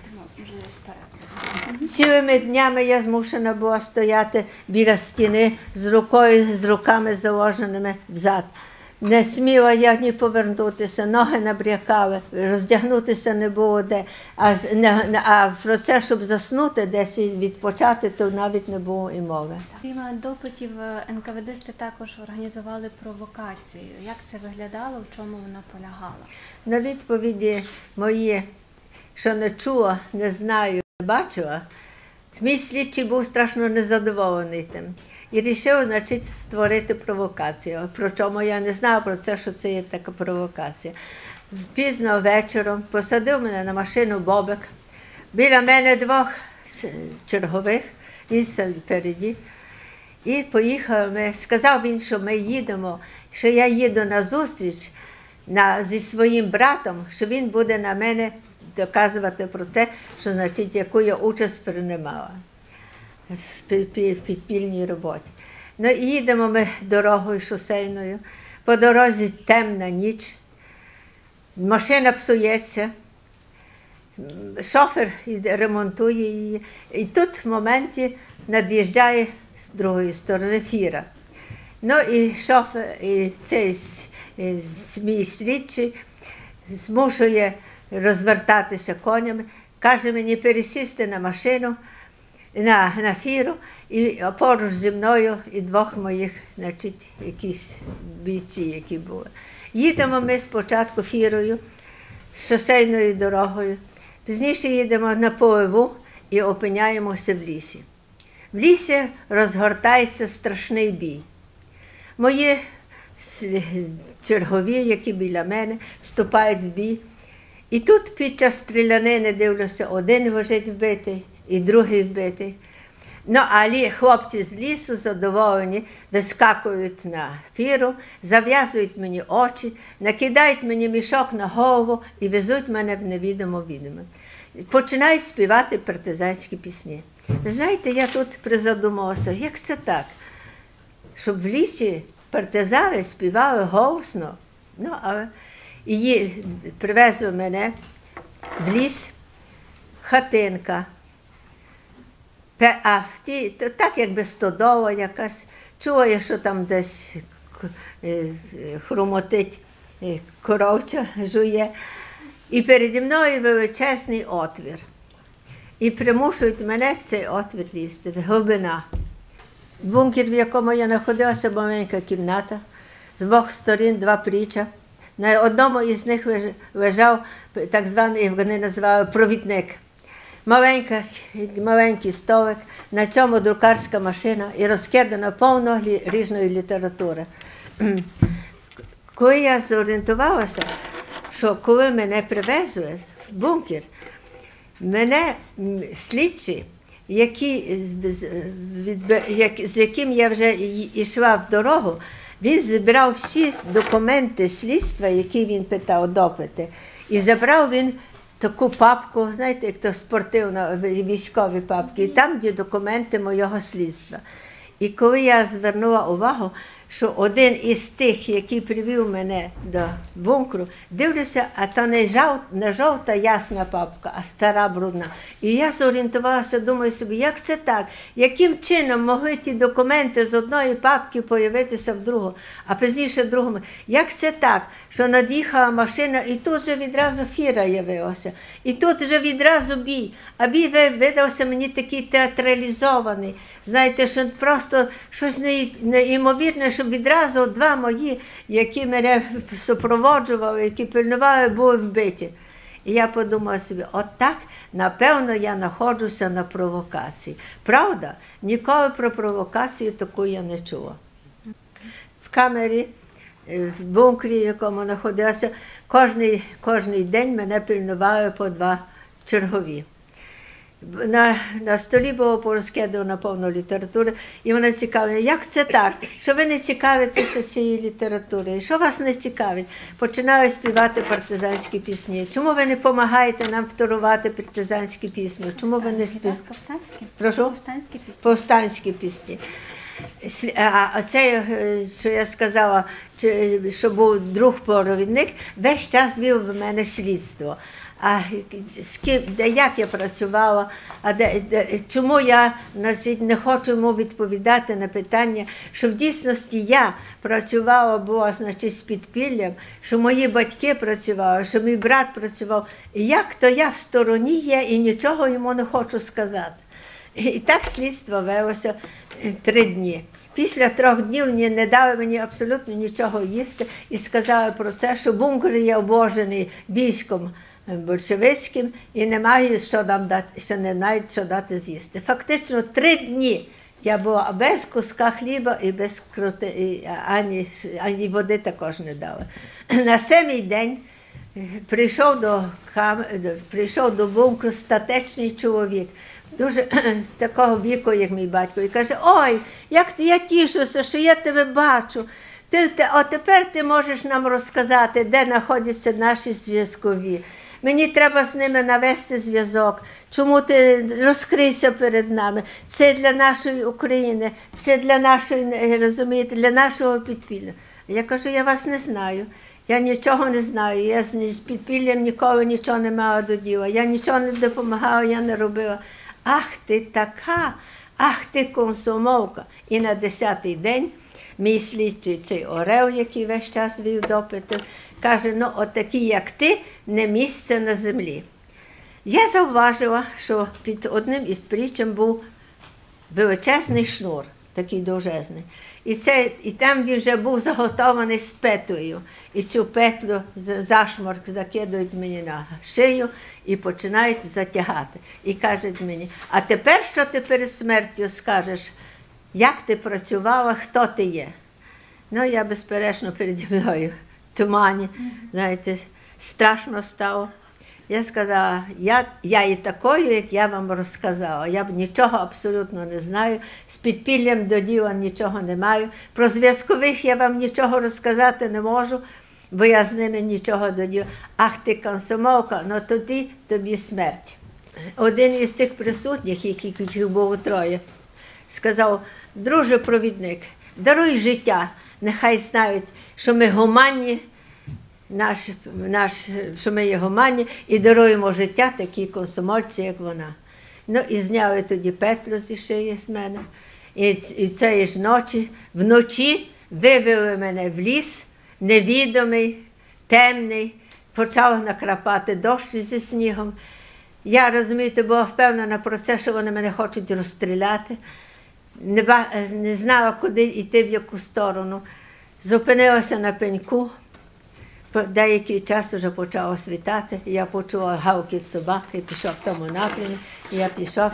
Цілими днями я змушена була стояти біля стіни з рукою, з руками заложеними взад. Не сміла я ні повернутися, ноги набрякали, роздягнутися не було де. А, з- не- не- а про це, щоб заснути десь і відпочати, то навіть не було і мови. Крім допитів, ен ка ве дисти також організували провокацію. Як це виглядало, в чому вона полягала? На відповіді мої, що не чула, не знаю, не бачила, мій слідчий був страшно незадоволений тим. І вирішив, значить, створити провокацію. Причому я не знала про це, що це є така провокація. Пізно вечором посадив мене на машину Бобик. Біля мене двох с- чергових, він сам впереді. І поїхав, ми, сказав він, що ми їдемо, що я їду на зустріч на, зі своїм братом, що він буде на мене доказувати про те, що, значить, яку я участь приймала в пі- пі- в підпільній роботі. Ну, і їдемо ми дорогою шосейною, по дорозі темна ніч, машина псується, шофер іде, ремонтує її. І тут в моменті над'їжджає з другої сторони фіра. Ну і шофер, і цей с- і с- мій слідчий змушує розвертатися конями, каже мені пересісти на машину, на, на фіру, і поруч зі мною і двох моїх, значить, якісь бійці, які були. Їдемо ми спочатку фірою, шосейною дорогою, пізніше їдемо на Поливу і опиняємося в лісі. В лісі розгортається страшний бій. Мої с- чергові, які біля мене, вступають в бій. І тут під час стрілянини, дивлюся, один лежить вбитий, і другий вбитий. Ну, а лі- хлопці з лісу задоволені, вискакують на фіру, зав'язують мені очі, накидають мені мішок на голову і везуть мене в невідомо відоме. Починають співати партизанські пісні. Ви знаєте, я тут призадумалася, як це так? Щоб в лісі партизани співали голосно. Ну, а її привезли мене в ліс, хатинка. Пе- А в ті, то так якби стодова якась, чує, що там десь к- е, з- хрумотить е, коровця, жує. І переді мною величезний отвір. І примушують мене в цей отвір лізти, глибина. Бункер, в якому я знаходилася, маленька кімната, з двох сторін два пріча. На одному із них леж- лежав так званий, вони називали провідник. Маленька, маленький столик, на цьому друкарська машина і розкидана повно лі- різної літератури. Коли я зорієнтувалася, що коли мене привезли в бункер, мене м, слідчі, які, з, з- від- як- з яким я вже й- йшла в дорогу, він зібрав всі документи слідства, які він питав, допити, і забрав він таку папку, знаєте, як то спортивна, військові папки, і там є документи моєго слідства. І коли я звернула увагу, що один із тих, який привів мене до бункеру, дивлюся, а то не, жов, не жовта ясна папка, а стара брудна. І я зорієнтувалася, думаю собі, як це так? Яким чином могли ті документи з одної папки появитися в другу, а пізніше в другому? Як це так, що над'їхала машина, і тут же відразу фіра явилася, і тут же відразу бій. А бій видався мені такий театралізований. Знаєте, що просто щось неймовірне, щоб відразу два мої, які мене супроводжували, які пильнували, були вбиті. І я подумала собі, от так, напевно, я знаходжуся на провокації. Правда, ніколи про провокацію таку я не чула. В камері, в бункері, в якому знаходилася, кожний, кожний день мене пильнували по два чергові. На, на столі було порозкидано повно літератури, і вона цікавила, як це так, що ви не цікавитеся цієї літератури, що вас не цікавить? Починаю співати партизанські пісні. Чому ви не допомагаєте нам вторувати партизанські пісні? Чому ви не співаєте? Повстанські? Прошу? Повстанські пісні. Повстанські пісні. А це, що я сказала, що був друг-провідник, весь час вів в мене слідство. А де, як я працювала, а де, де, чому я значить, не хочу йому відповідати на питання, що в дійсності я працювала, була значить, з підпіллям, що мої батьки працювали, що мій брат працював. І як то я в стороні є і нічого йому не хочу сказати. І так слідство велося три дні. Після трьох днів не дали мені абсолютно нічого їсти і сказали про це, що бункер є обложений військом большевицьким і немає що нам дати, що не мають що дати з'їсти. Фактично три дні я була без куска хліба і без крути, і ані, ані води також не дали. На сьомий день прийшов до, прийшов до бункеру статечний чоловік, дуже такого віку, як мій батько, і каже, ой, як я тішуся, що я тебе бачу. Ти, ти, а тепер ти можеш нам розказати, де знаходяться наші зв'язкові. Мені треба з ними навести зв'язок. Чому ти розкрийся перед нами? Це для нашої України, це для нашої, розумієте, для нашого підпілля. Я кажу, я вас не знаю. Я нічого не знаю, я з підпіллям ніколи нічого не мала до діла. Я нічого не допомагала, я не робила. Ах ти така, ах ти комсомолка. І на десятий день мій слідчий, цей Орел, який весь час вів допити, каже, ну отакі, як ти, не місце на землі. Я зауважила, що під одним із притчем був величезний шнур, такий довжезний. І, це, і там він вже був заготований з петлею. І цю петлю, зашморк закидують мені на шию і починають затягати. І кажуть мені, а тепер, що ти перед смертю скажеш, як ти працювала, хто ти є? Ну, я безперечно переді мною в тумані, знаєте, страшно стало. Я сказала, я, я і такою, як я вам розказала. Я нічого абсолютно не знаю, з підпіллям до діла нічого не маю. Про зв'язкових я вам нічого розказати не можу, бо я з ними нічого до діла. Ах ти комсомолка, ну тоді тобі смерть. Один із тих присутніх, яких було троє, сказав, друже провідник, даруй життя, нехай знають, що ми гуманні, Наш, наш, що ми є гуманні, і даруємо життя такій комсомольці, як вона. Ну, і зняли тоді петлю зі шиї з мене. І, і цієї ж ночі, вночі вивели мене в ліс, невідомий, темний, почав накрапати дощ зі снігом. Я, розумієте, була впевнена про це, що вони мене хочуть розстріляти. Не, не знала, куди йти, в яку сторону. Зупинилася на пеньку. Деякий час вже почало світати, я почула гавкіт собаки, пішов в тому напрямі, і я пішов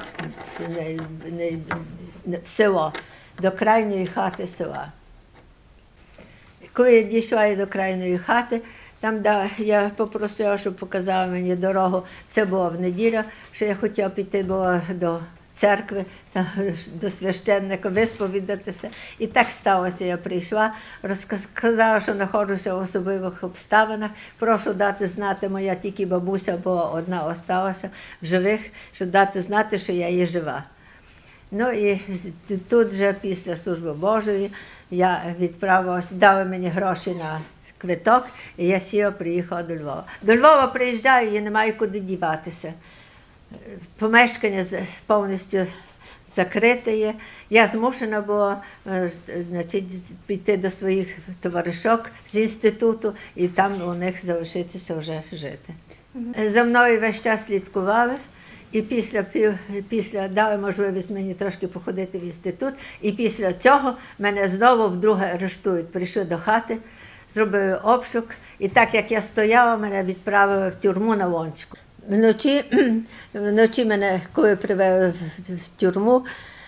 в село, до крайньої хати села. Коли я дійшла до крайньої хати, там да, я попросила, щоб показали мені дорогу, це було в неділю, що я хотіла піти було до церкви, там, до священника, висповідатися. І так сталося, я прийшла, розказала, що знаходжуся в особливих обставинах, прошу дати знати, моя тільки бабуся була одна, осталася в живих, щоб дати знати, що я є жива. Ну і тут вже після служби Божої я відправилася, дали мені гроші на квиток, і я сіла, приїхала до Львова. До Львова приїжджаю і не маю куди діватися. Помешкання повністю закрите є. Я змушена була, значить, піти до своїх товаришок з інституту і там у них залишитися вже жити. Mm-hmm. За мною весь час слідкували. І після, після дали можливість мені трошки походити в інститут, і після цього мене знову вдруге арештують. Прийшли до хати, зробили обшук, і так як я стояла, мене відправили в тюрму на Лонську. Вночі, вночі мене, коли привели в, в тюрму,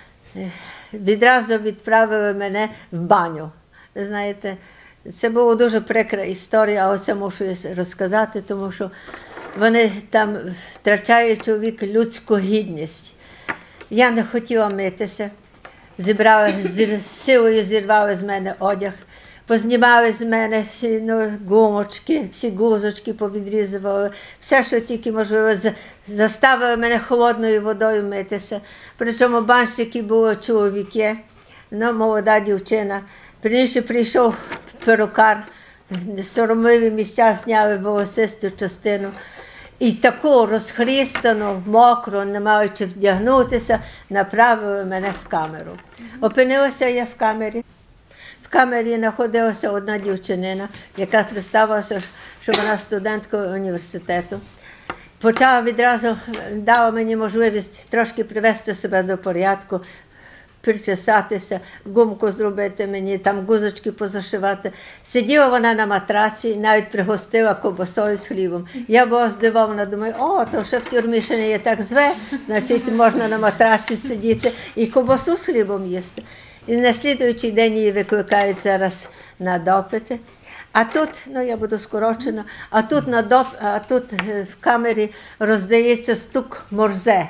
відразу відправили мене в баню. Ви знаєте, це була дуже прикра історія, але це мушу розказати, тому що вони там втрачають чоловік людську гідність. Я не хотіла митися. Зібрали, з силою зірвали з мене одяг, познімали з мене всі ну, гумочки, всі гузочки повідрізували, все, що тільки можливо, заставили мене холодною водою митися. Причому банщики були чоловіки, ну, молода дівчина. Пізніше прийшов перукар, соромливі місця зняли волосисту частину. І таку розхрістану, мокру, не маючи вдягнутися, направили мене в камеру. Опинилася я в камері. В камері знаходилася одна дівчинина, яка представилася, що вона студентка університету. Почала відразу, дала мені можливість трошки привести себе до порядку, причесатися, гумку зробити мені, там гузочки позашивати. Сиділа вона на матраці, навіть пригостила ковбасою з хлібом. Я була здивована, думаю, о, то ще в тюрмі ще не є так зве, значить можна на матраці сидіти і ковбасу з хлібом їсти. І на слідуючий день її викликають зараз на допити. А тут, ну я буду скорочено, а тут, на доп... а тут в камері роздається стук Морзе.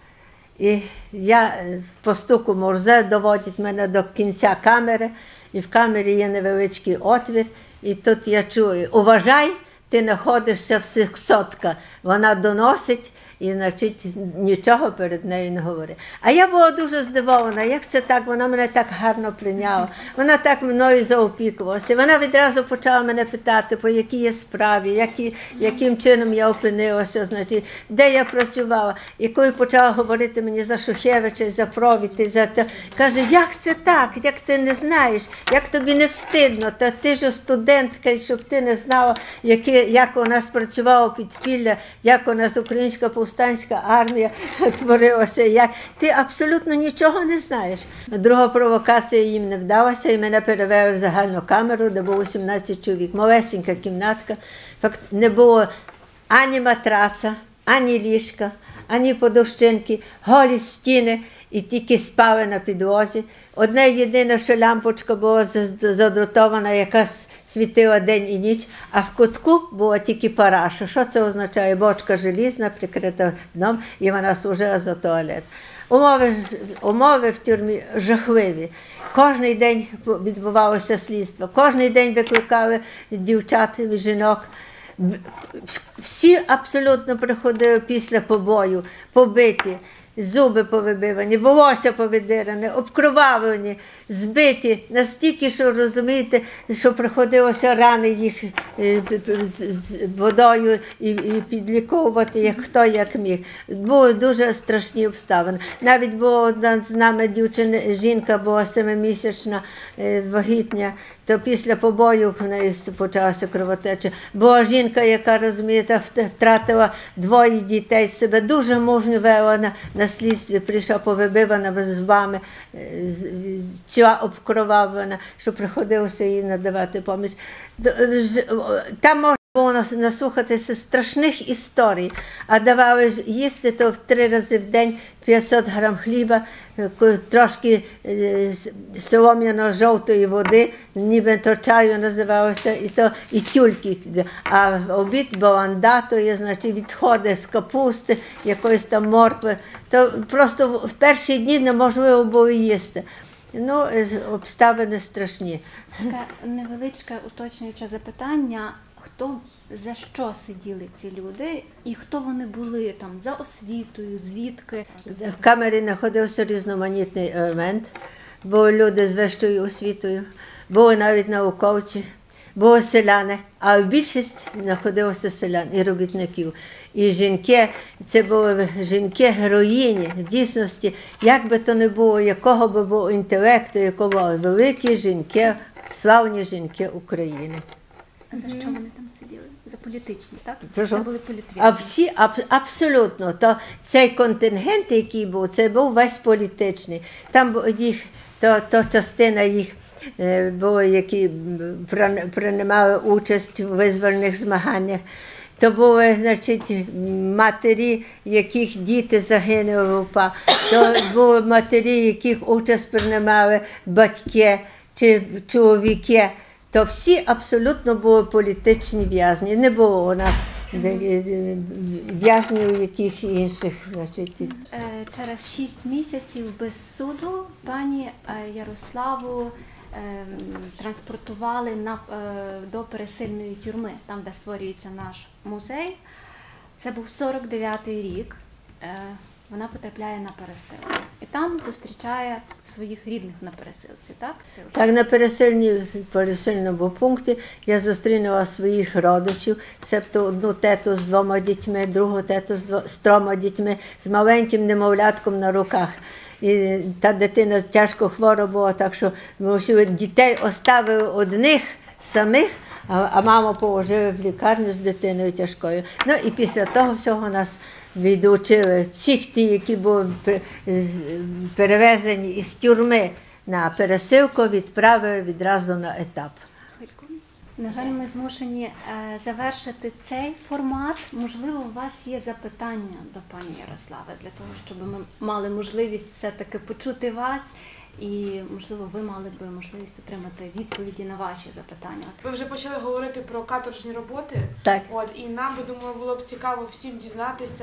І я по стуку Морзе доводять мене до кінця камери, і в камері є невеличкий отвір, і тут я чую, уважай, ти знаходишся в сексотка. Вона доносить, і, значить, нічого перед нею не говорить. А я була дуже здивована, як це так, вона мене так гарно прийняла, вона так мною заопікувалася. Вона відразу почала мене питати, по якій є справі, які, яким чином я опинилася, значить, де я працювала. І коли почала говорити мені за Шухевича, за провід, за те, каже, як це так, як ти не знаєш, як тобі не встидно, та ти ж студентка, щоб ти не знала, які, як у нас працювало підпілля, як у нас українська повстанська армія творилася, як ти абсолютно нічого не знаєш. Друга провокація їм не вдалася, і мене перевели в загальну камеру, де було сімнадцять чоловік. Малесенька кімнатка, факт, не було ані матраца, ані ліжка, ані подушчинки, голі стіни, і тільки спали на підлозі. Одне єдине, що лампочка була задротована, яка світила день і ніч, а в кутку була тільки параша. Що це означає? Бочка желізна, прикрита дном, і вона служила за туалет. Умови, умови в тюрмі жахливі. Кожний день відбувалося слідство, кожний день викликали дівчат і жінок. Всі абсолютно приходили після побою, побиті, зуби повибивані, волосся повидиране, обкровавлені, збиті, настільки, що розумієте, що приходилося рани їх з водою і підліковувати, як хто як міг. Були дуже страшні обставини. Навіть була одна з нами дівчина, жінка була семимісячна, вагітня, то після побою в неї почалася кровотеча. Була жінка, яка, розумієте, втратила двоє дітей, себе дуже мужньо вела на, на слідстві, прийшла повибивана зубами, тіла обкровавлена, що приходилося їй надавати поміч. Там можна було наслухатися страшних історій, а давали їсти то в три рази в день п'ятсот грам хліба, трошки солом'яно-жовтої води, ніби то чаю називалося, і то і тюльки. А обід баланда, то є, значить, відходи з капусти, якоїсь там моркви. То просто в перші дні неможливо було їсти. Ну, обставини страшні. Таке невеличке уточнююче запитання. Хто, за що сиділи ці люди і хто вони були там, за освітою, звідки? В камері знаходився різноманітний елемент. були люди з вищою освітою, були навіть науковці, були селяни, а в більшість знаходилося селян і робітників. І жінки, це були жінки-героїні, в дійсності, як би то не було, якого би було інтелекту, якого були великі жінки, славні жінки України. А за що вони там сиділи? За політичні, так? Це Це що? були політичні. А всі, аб, абсолютно, то цей контингент, який був, це був весь політичний. Там бу- їх, то, то частина їх е, була, які м, прин- приймали участь у визвольних змаганнях. То були, значить, матері, яких діти загинули в УПА. То були матері, яких участь приймали батьки чи чоловіки. То всі абсолютно були політичні в'язні. Не було у нас де- е, в'язнів яких інших. Значить. Е, Через шість місяців без суду пані е, Ярославу е, транспортували на, е, до пересильної тюрми, там, де створюється наш музей. Це був сорок дев'ятий рік. Е, Вона потрапляє на пересилку. І там зустрічає своїх рідних на пересилці, так? Так, на пересильні, пересильному пункті я зустрінула своїх родичів, себто одну тету з двома дітьми, другу тету з, дво, з трьома дітьми, з маленьким немовлятком на руках. І та дитина тяжко хвора була, так що мусили, дітей оставили одних самих, а, а маму положили в лікарню з дитиною тяжкою. Ну і після того всього нас відучили. Всіх ті, які були пер- з- перевезені із тюрми на пересилку, відправили відразу на етап. На жаль, ми змушені е, завершити цей формат. Можливо, у вас є запитання до пані Ярослави, для того, щоб ми мали можливість все-таки почути вас і, можливо, ви мали би можливість отримати відповіді на ваші запитання. Ви вже почали говорити про каторжні роботи. Так. От, і нам, би, думаю, було б цікаво всім дізнатися,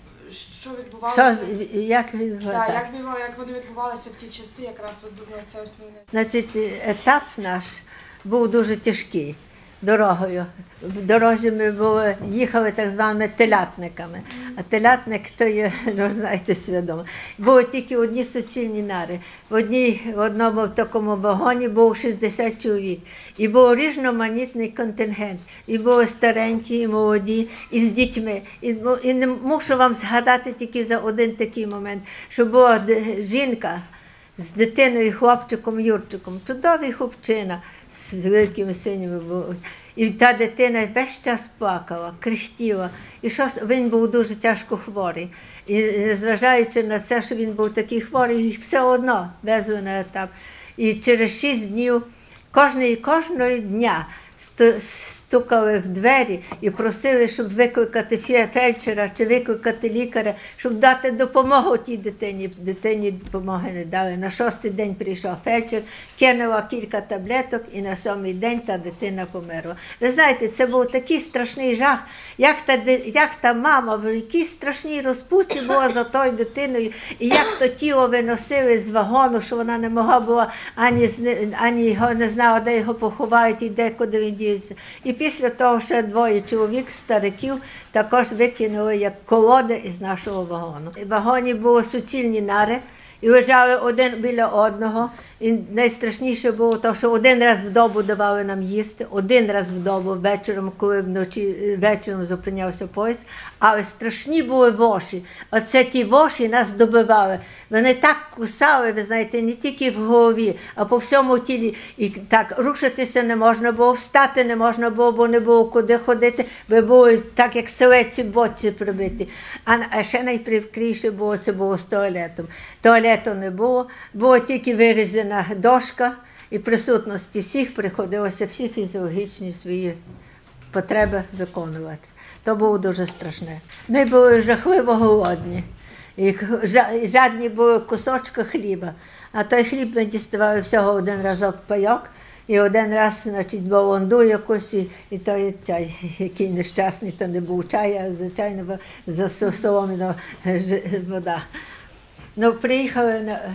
що Що, відбувалося. як він Так, так. як, відбувалося- як вони відбувалися в ті часи, якраз от, думаю, це основне. Значить, етап наш був дуже тяжкий дорогою. В дорозі ми були, їхали так званими телятниками. А телятник, то є, ну, знаєте, свідомо. Були тільки одні суцільні нари. В, одній, в одному в такому вагоні було шістдесят чоловік. І був різноманітний контингент. І були старенькі, і молоді, і з дітьми. І, бу- і не мушу вам згадати тільки за один такий момент, що була д- жінка з дитиною, хлопчиком Юрчиком. Чудовий хлопчина з великими синіми був. І та дитина весь час плакала, крихтіла. І що с- він був дуже тяжко хворий. І незважаючи на це, що він був такий хворий, їх все одно везли на етап. І через шість днів кожної, кожного дня сту- стукали в двері і просили, щоб викликати фе- фельдшера чи викликати лікаря, щоб дати допомогу тій дитині. Дитині допомоги не дали. На шостий день прийшов фельдшер, кинула кілька таблеток і на сьомий день та дитина померла. Ви знаєте, це був такий страшний жах, як та, ди- як та мама в якійсь страшній розпусті була за тою дитиною, і як то тіло виносили з вагону, що вона не могла була ані, зни- ані його не знала, де його поховають і де, куди він діється. І після того ще двоє чоловік, стариків, також викинули як колоди із нашого вагону. І в вагоні були суцільні нари, і лежали один біля одного. І найстрашніше було те, що один раз в добу давали нам їсти, один раз в добу вечором, коли вночі вечором зупинявся поїзд, але страшні були воші. Оце ті воші нас добивали. Вони так кусали, ви знаєте, не тільки в голові, а по всьому тілі. І так рушитися не можна було, встати не можна було, бо не було куди ходити, бо були так, як селеці боці прибиті. А, а ще найприкріше було, це було з туалетом. Туалету не було, було тільки вирізана дошка, і присутності всіх приходилося всі фізіологічні свої потреби виконувати. То було дуже страшне. Ми були жахливо голодні. І жа- жадні були кусочка хліба. А той хліб ми діставали всього один разок пайок, і один раз, значить, балонду якусь, і, і той чай, який нещасний, то не був чай, а звичайно була соломіна вода. Ну, приїхали на,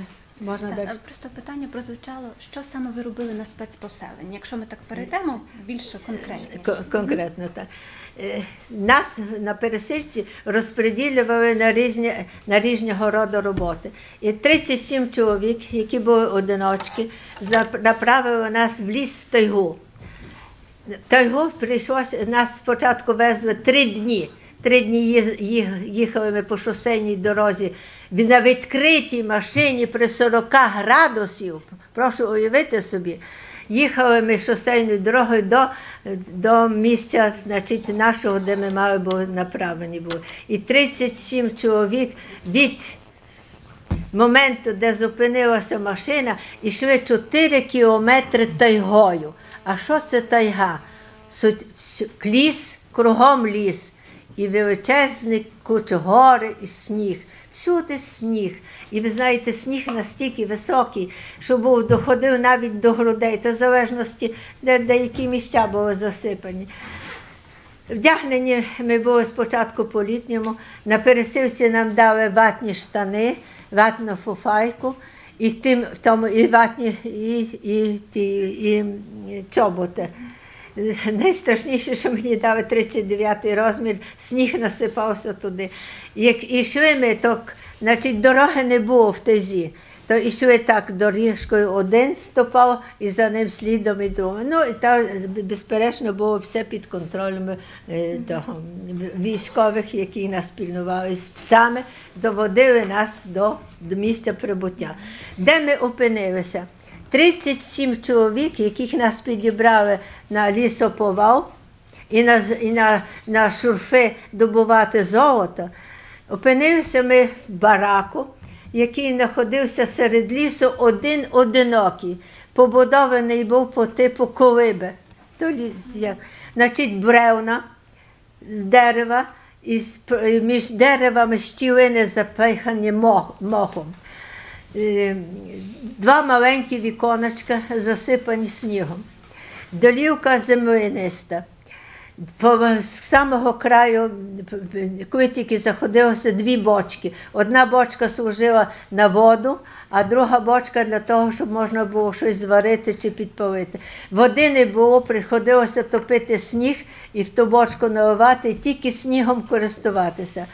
Можна Так, далі? е, просто питання прозвучало, що саме ви робили на спецпоселенні? Якщо ми так перейдемо більше конкретніше. Кон- Конкретно так. Е, Нас на пересильці розподілювали на різні, на різного роду роботи. І тридцять сім чоловік, які були одиночки, зап- направили нас в ліс в тайгу. В тайгу прийшлося, нас спочатку везли три дні. Три дні їз- їх- їхали ми по шосейній дорозі на відкритій машині при сорока градусів. Прошу уявити собі. Їхали ми шосейною дорогою до, до місця, значить, нашого, де ми мали бути направлені були. І тридцять сім чоловік від моменту, де зупинилася машина, йшли чотири кілометри тайгою. А що це тайга? Суть- всю- Ліс, кругом ліс. І величезний куча гори і сніг. Всюди сніг. І ви знаєте, сніг настільки високий, що був, доходив навіть до грудей, то в залежності, де деякі місця були засипані. Вдягнені ми були спочатку по-літньому. На пересилці нам дали ватні штани, ватну фуфайку, і в, тим, в тому і ватні, і, і, і, і чоботи. Найстрашніше, що мені дали тридцять дев'ятий розмір, сніг насипався туди. Як йшли ми, то значить, дороги не було в тайзі. То йшли так доріжкою, один ступав, і за ним слідом і другий. Ну, і та, безперечно, було все під контролем е, того, військових, які нас пільнували з псами, доводили нас до, до місця прибуття. Де ми опинилися? тридцять сім чоловік, яких нас підібрали на лісоповал і на, і на, на шурфи добувати золото, опинилися ми в бараку, який знаходився серед лісу один одинокий, побудований був по типу колиби. То, лі- як, значить, бревна з дерева, і з- і між деревами щілини запихані мох- мохом. Е, Два маленькі віконечка засипані снігом. Долівка земляниста. По, з самого краю, коли тільки заходилося, дві бочки. Одна бочка служила на воду, а друга бочка для того, щоб можна було щось зварити чи підпалити. Води не було, приходилося топити сніг і в ту бочку наливати, і тільки снігом користуватися.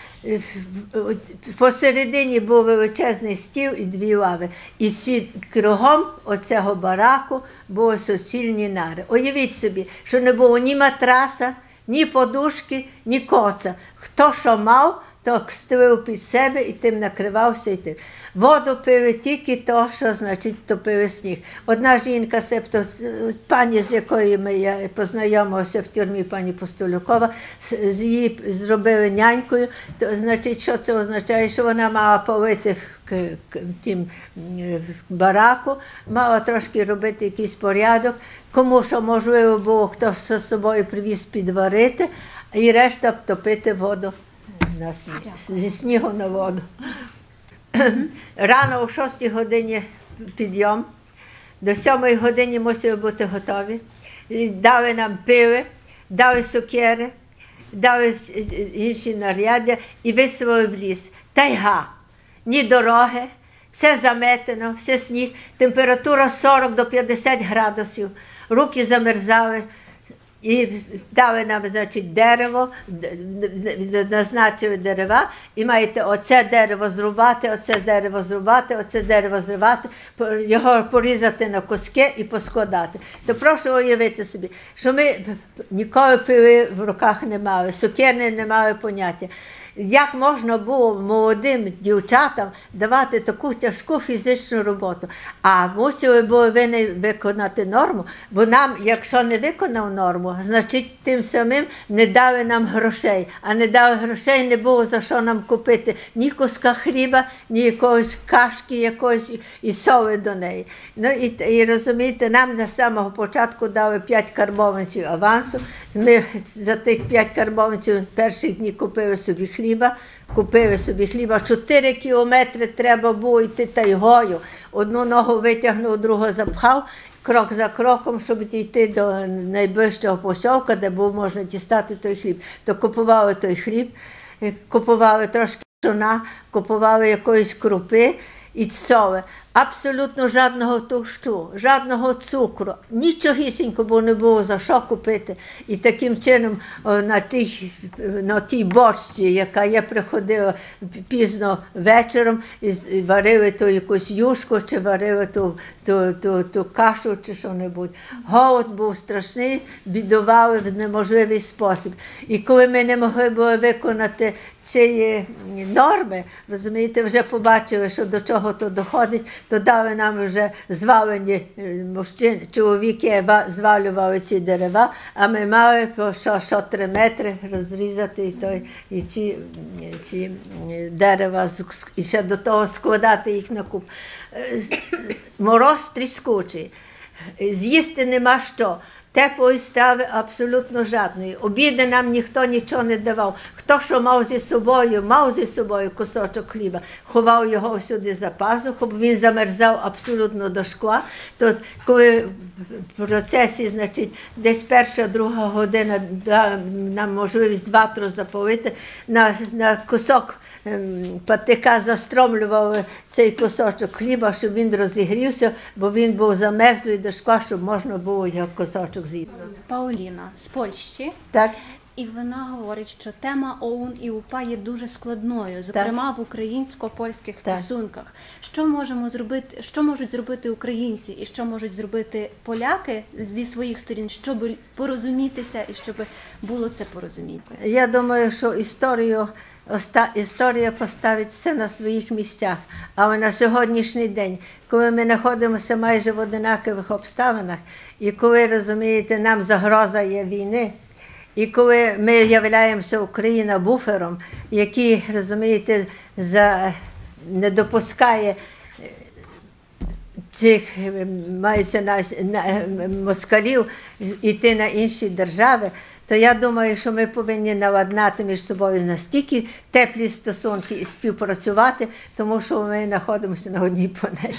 Посередині був величезний стіл і дві лави. І всі кругом оцього бараку були суцільні нари. Уявіть собі, що не було ні матраса, ні подушки, ні коца. Хто що мав, то стелив під себе і тим накривався. І тим. Воду пили тільки то, що, значить, топили сніг. Одна жінка, себто пані, з якою ми я познайомилися в тюрмі, пані Постолюкова, з її зробили нянькою. То, значить, що це означає? Що вона мала полити в к- к- тім в бараку, мала трошки робити якийсь порядок, кому що можливо було, хто з собою привіз підварити, і решта топити воду. На сніг, зі снігу на воду. Рано о шостій годині підйом, до сьомої години мусили бути готові. І дали нам пиви, дали сокири, дали вс- інші наряддя і висували в ліс. Тайга, ні дороги, все заметено, все сніг, температура сорок до п'ятдесят градусів, руки замерзали. І дали нам, значить, дерево, д- д- д- назначили дерева, і маєте оце дерево зрубати, оце дерево зрубати, оце дерево зрубати, по- його порізати на куски і поскладати. То прошу уявити собі, що ми ніколи пиви в руках не мали, сокирни не мали поняття. Як можна було молодим дівчатам давати таку тяжку фізичну роботу? А мусили були вони виконати норму, бо нам, якщо не виконав норму, значить тим самим не дали нам грошей. А не дали грошей, не було за що нам купити ні куска хліба, ні якоїсь кашки якоїсь і соли до неї. Ну і, і розумієте, нам на самого початку дали п'ять карбованців авансу. Ми за тих п'ять карбованців перших днів купили собі хліб. Хліба, купили собі хліба, чотири кілометри треба було йти тайгою. Одну ногу витягнув, другу запхав, крок за кроком, щоб дійти до найближчого посілка, де був можна дістати той хліб. То купували той хліб, купували трошки пшона, купували якоїсь крупи і соли. абсолютно жодного товщу, жодного цукру, нічогісінько, бо не було за що купити. І таким чином о, на тій, на тій бочці, яка я приходила пізно вечором, і з- і варили ту якусь юшку, чи варили ту, ту, ту, ту кашу, чи що-небудь. Голод був страшний, бідували в неможливий спосіб. І коли ми не могли були виконати цієї норми, розумієте, вже побачили, що до чого то доходить, то дали нам вже звалені е, мужчин, чоловіки ва- звалювали ці дерева, а ми мали по що, що три метри розрізати і, той, і ці, м, ці м, дерева, з- з- і ще до того складати їх на куб. Е, з- з- Мороз тріскучий, з'їсти нема що. Теплої страви абсолютно жодної. Обіди нам ніхто нічого не давав. Хто що мав зі собою, мав зі собою кусочок хліба, ховав його сюди за пазуху, бо він замерзав абсолютно до шкла. То коли в процесі, значить, десь перша, друга година дала нам можливість ватру запалити, на, на кусок ем, патика застромлювали цей кусочок хліба, щоб він розігрівся, бо він був замерзлий до шкла, щоб можна було його кусочок з'їсти. Пауліна з Польщі. Так? І вона говорить, що тема ОУН і УПА є дуже складною, зокрема в українсько-польських Так. стосунках. Що можемо зробити, що можуть зробити українці і що можуть зробити поляки зі своїх сторін, щоб порозумітися і щоб було це порозуміння? Я думаю, що історію, оста, історія поставить все на своїх місцях. Але на сьогоднішній день, коли ми знаходимося майже в одинакових обставинах, і коли, розумієте, нам загроза є війни, і коли ми являємося Україна буфером, який, розумієте, за, не допускає е, цих е, мається на, на е, москалів йти на інші держави, то я думаю, що ми повинні наладнати між собою настільки теплі стосунки і співпрацювати, тому що ми знаходимося на одній планеті.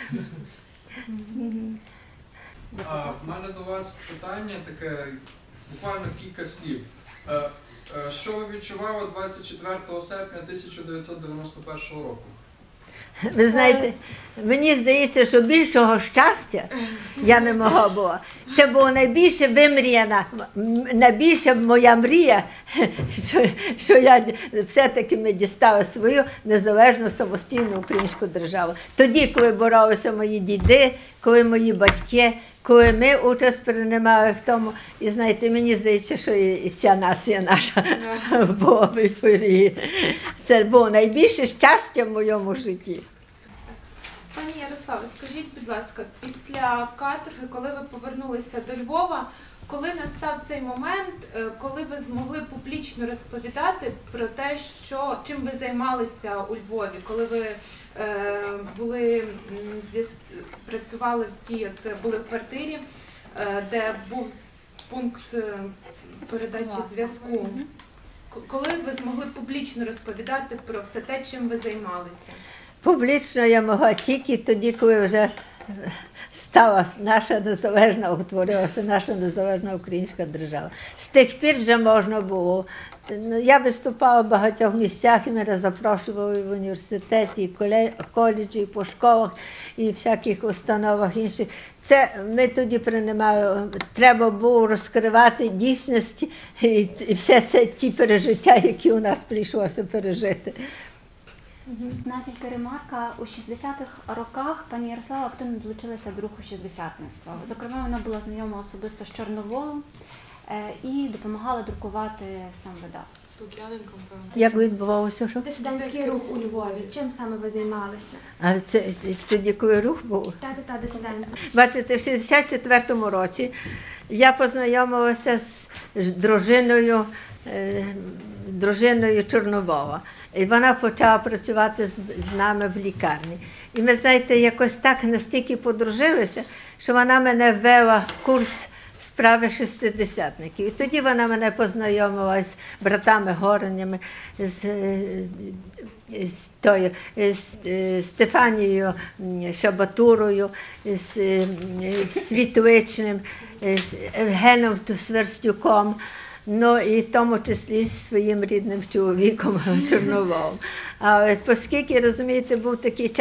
А, в мене до вас питання таке, буквально кілька слів. Е, е, Що ви відчували двадцять четвертого серпня тисяча дев'ятсот дев'яносто першого року? Ви знаєте, мені здається, що більшого щастя я не могла було. Це була найбільше вимріяна, м- найбільша моя мрія, що, що я все-таки ми дістали свою незалежну самостійну українську державу. Тоді, коли боролися мої діди, коли мої батьки, коли ми участь приймали в тому, і знаєте, мені здається, що і, і вся нація наша була в ейфорії. Це було найбільше щастя в моєму житті. Пані Ярославе, скажіть, будь ласка, після каторги, коли ви повернулися до Львова, коли настав цей момент, е, коли ви змогли публічно розповідати про те, що, чим ви займалися у Львові, коли ви е, були, м, зі, працювали в тій, от, були в квартирі, е, де був с- пункт е, передачі зв'язку. К- Коли ви змогли публічно розповідати про все те, чим ви займалися? Публічно я могла тільки тоді, коли вже стала наша незалежна, утворилася наша незалежна українська держава. З тих пір вже можна було. Ну, я виступала в багатьох місцях, і мене запрошували в університеті, і коле- коледжі, і по школах, і всяких установах інших. Це ми тоді приймали, треба було розкривати дійсність і, і все це ті пережиття, які у нас прийшлося пережити. Одна тільки ремарка. У шістдесятих роках пані Ярослава активно долучилася до руху шістдесятництва. Зокрема, вона була знайома особисто з Чорноволом е, і допомагала друкувати сам видав. З Лук'яненком, певно. Як відбувалося, що? Дисидентський рух у Львові. Чим саме ви займалися? А це, це тоді, коли рух був? Та-та-та, дисидент. Бачите, в шістдесят четвертому році я познайомилася з з дружиною, е, дружиною Чорновола. І вона почала працювати з, з нами в лікарні. І ми, знаєте, якось так настільки подружилися, що вона мене ввела в курс справи шістдесятників. І тоді вона мене познайомила з братами Горенями, з, е, з, тою, з е, Стефанією м, Шабатурою, з, е, з Світличним, з Євгеном Сверстюком. Ну і в тому числі з своїм рідним чоловіком Чорноволом. А оскільки, розумієте, був такий час,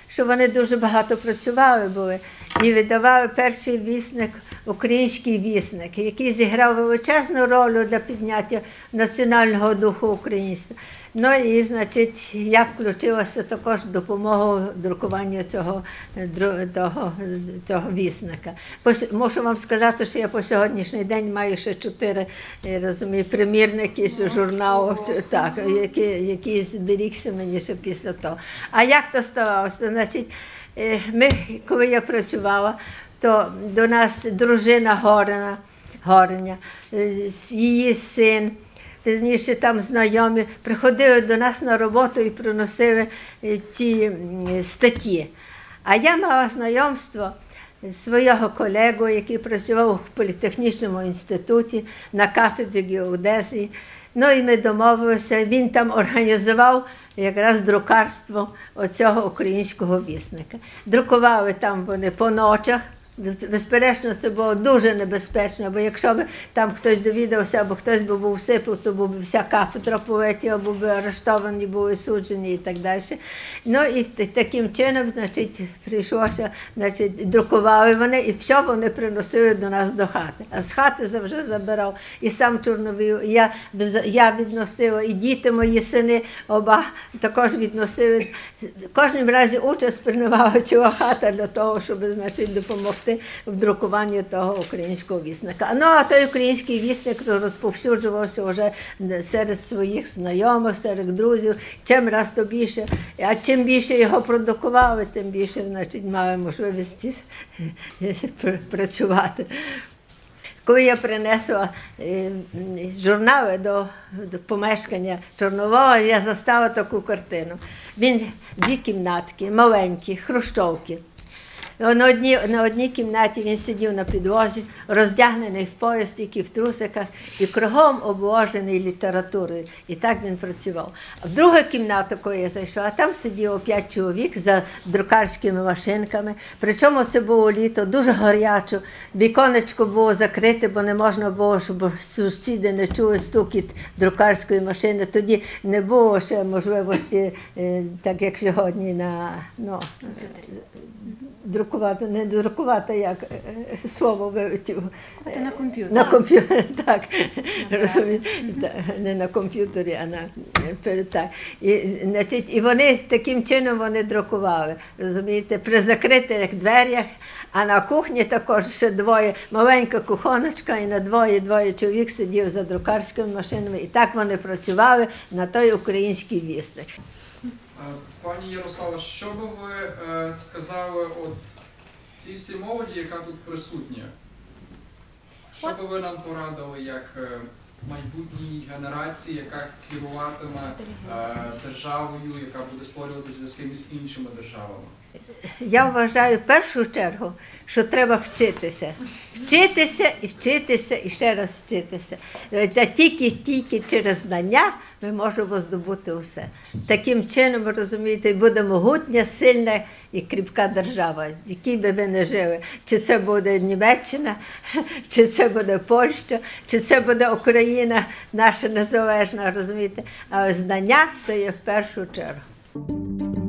що вони дуже багато працювали були і видавали перший вісник, український вісник, який зіграв величезну роль для підняття національного духу українців. Ну і, значить, я включилася також в допомогу друкування цього, того, того вісника. Мушу вам сказати, що я по сьогоднішній день маю ще чотири, розумію, примірники з журналу, так, які, які зберігся мені ще після того. А як то ставалося? Значить, ми, коли я працювала, то до нас дружина Горина, Горня, її син, пізніше там знайомі, приходили до нас на роботу і приносили ті статті. А я мала знайомство свого колегу, який працював в політехнічному інституті на кафедрі геодезії. Ну і ми домовилися, він там організував якраз друкарство оцього українського вісника. Друкували там вони по ночах. Безперечно, це було дуже небезпечно, бо якщо б там хтось довідався, або хтось би був всипав, то був вся кафедра поетів, або б арештовані, були суджені і так далі. Ну і таким чином, значить, прийшлося, значить, друкували вони, і все вони приносили до нас до хати. А з хати завжди забирав і сам Чорновіл, і я, я відносила, і діти мої сини оба також відносили. В кожному разі участь приймала ціла хата для того, щоб, значить, допомогти в друкуванні того українського вісника. Ну, а той український вісник розповсюджувався вже серед своїх знайомих, серед друзів. Чим раз то більше, а чим більше його продукували, тим більше, значить, мали можливість працювати. Коли я принесла журнали до, до помешкання Чорновола, я застала таку картину. Він дві кімнатки, маленькі, хрущовки. На одній, на одній кімнаті він сидів на підлозі, роздягнений в пояс, тільки в трусиках, і кругом обложений літературою. І так він працював. А в другу кімнату, коли я зайшла, там сиділо п'ять чоловік за друкарськими машинками. Причому це було літо, дуже гаряче. Віконечко було закрите, бо не можна було, щоб сусіди не чули стукіт друкарської машини. Тоді не було ще можливості, так як сьогодні, на... Ну, друкувати, не друкувати, як слово вивчив. На комп'ютері. На комп'ютері, так. Розумієте, не на комп'ютері, а на так. І, значить, і вони таким чином вони друкували, розумієте, при закритих дверях, а на кухні також ще двоє, маленька кухоночка, і на двоє, двоє чоловік сидів за друкарськими машинами, і так вони працювали на той український вісник. Пані Ярослава, що би ви е, сказали от цій всій молоді, яка тут присутня? Що би ви нам порадили як е, майбутній генерації, яка керуватиме е, державою, яка буде створювати зв'язки з іншими державами? Я вважаю в першу чергу, що треба вчитися. Вчитися і вчитися і ще раз вчитися. Та тільки, тільки через знання ми можемо здобути все. Таким чином, ви розумієте, буде могутня, сильна і кріпка держава, в якій би ви не жили. Чи це буде Німеччина, чи це буде Польща, чи це буде Україна наша незалежна, розумієте. А знання – то є в першу чергу.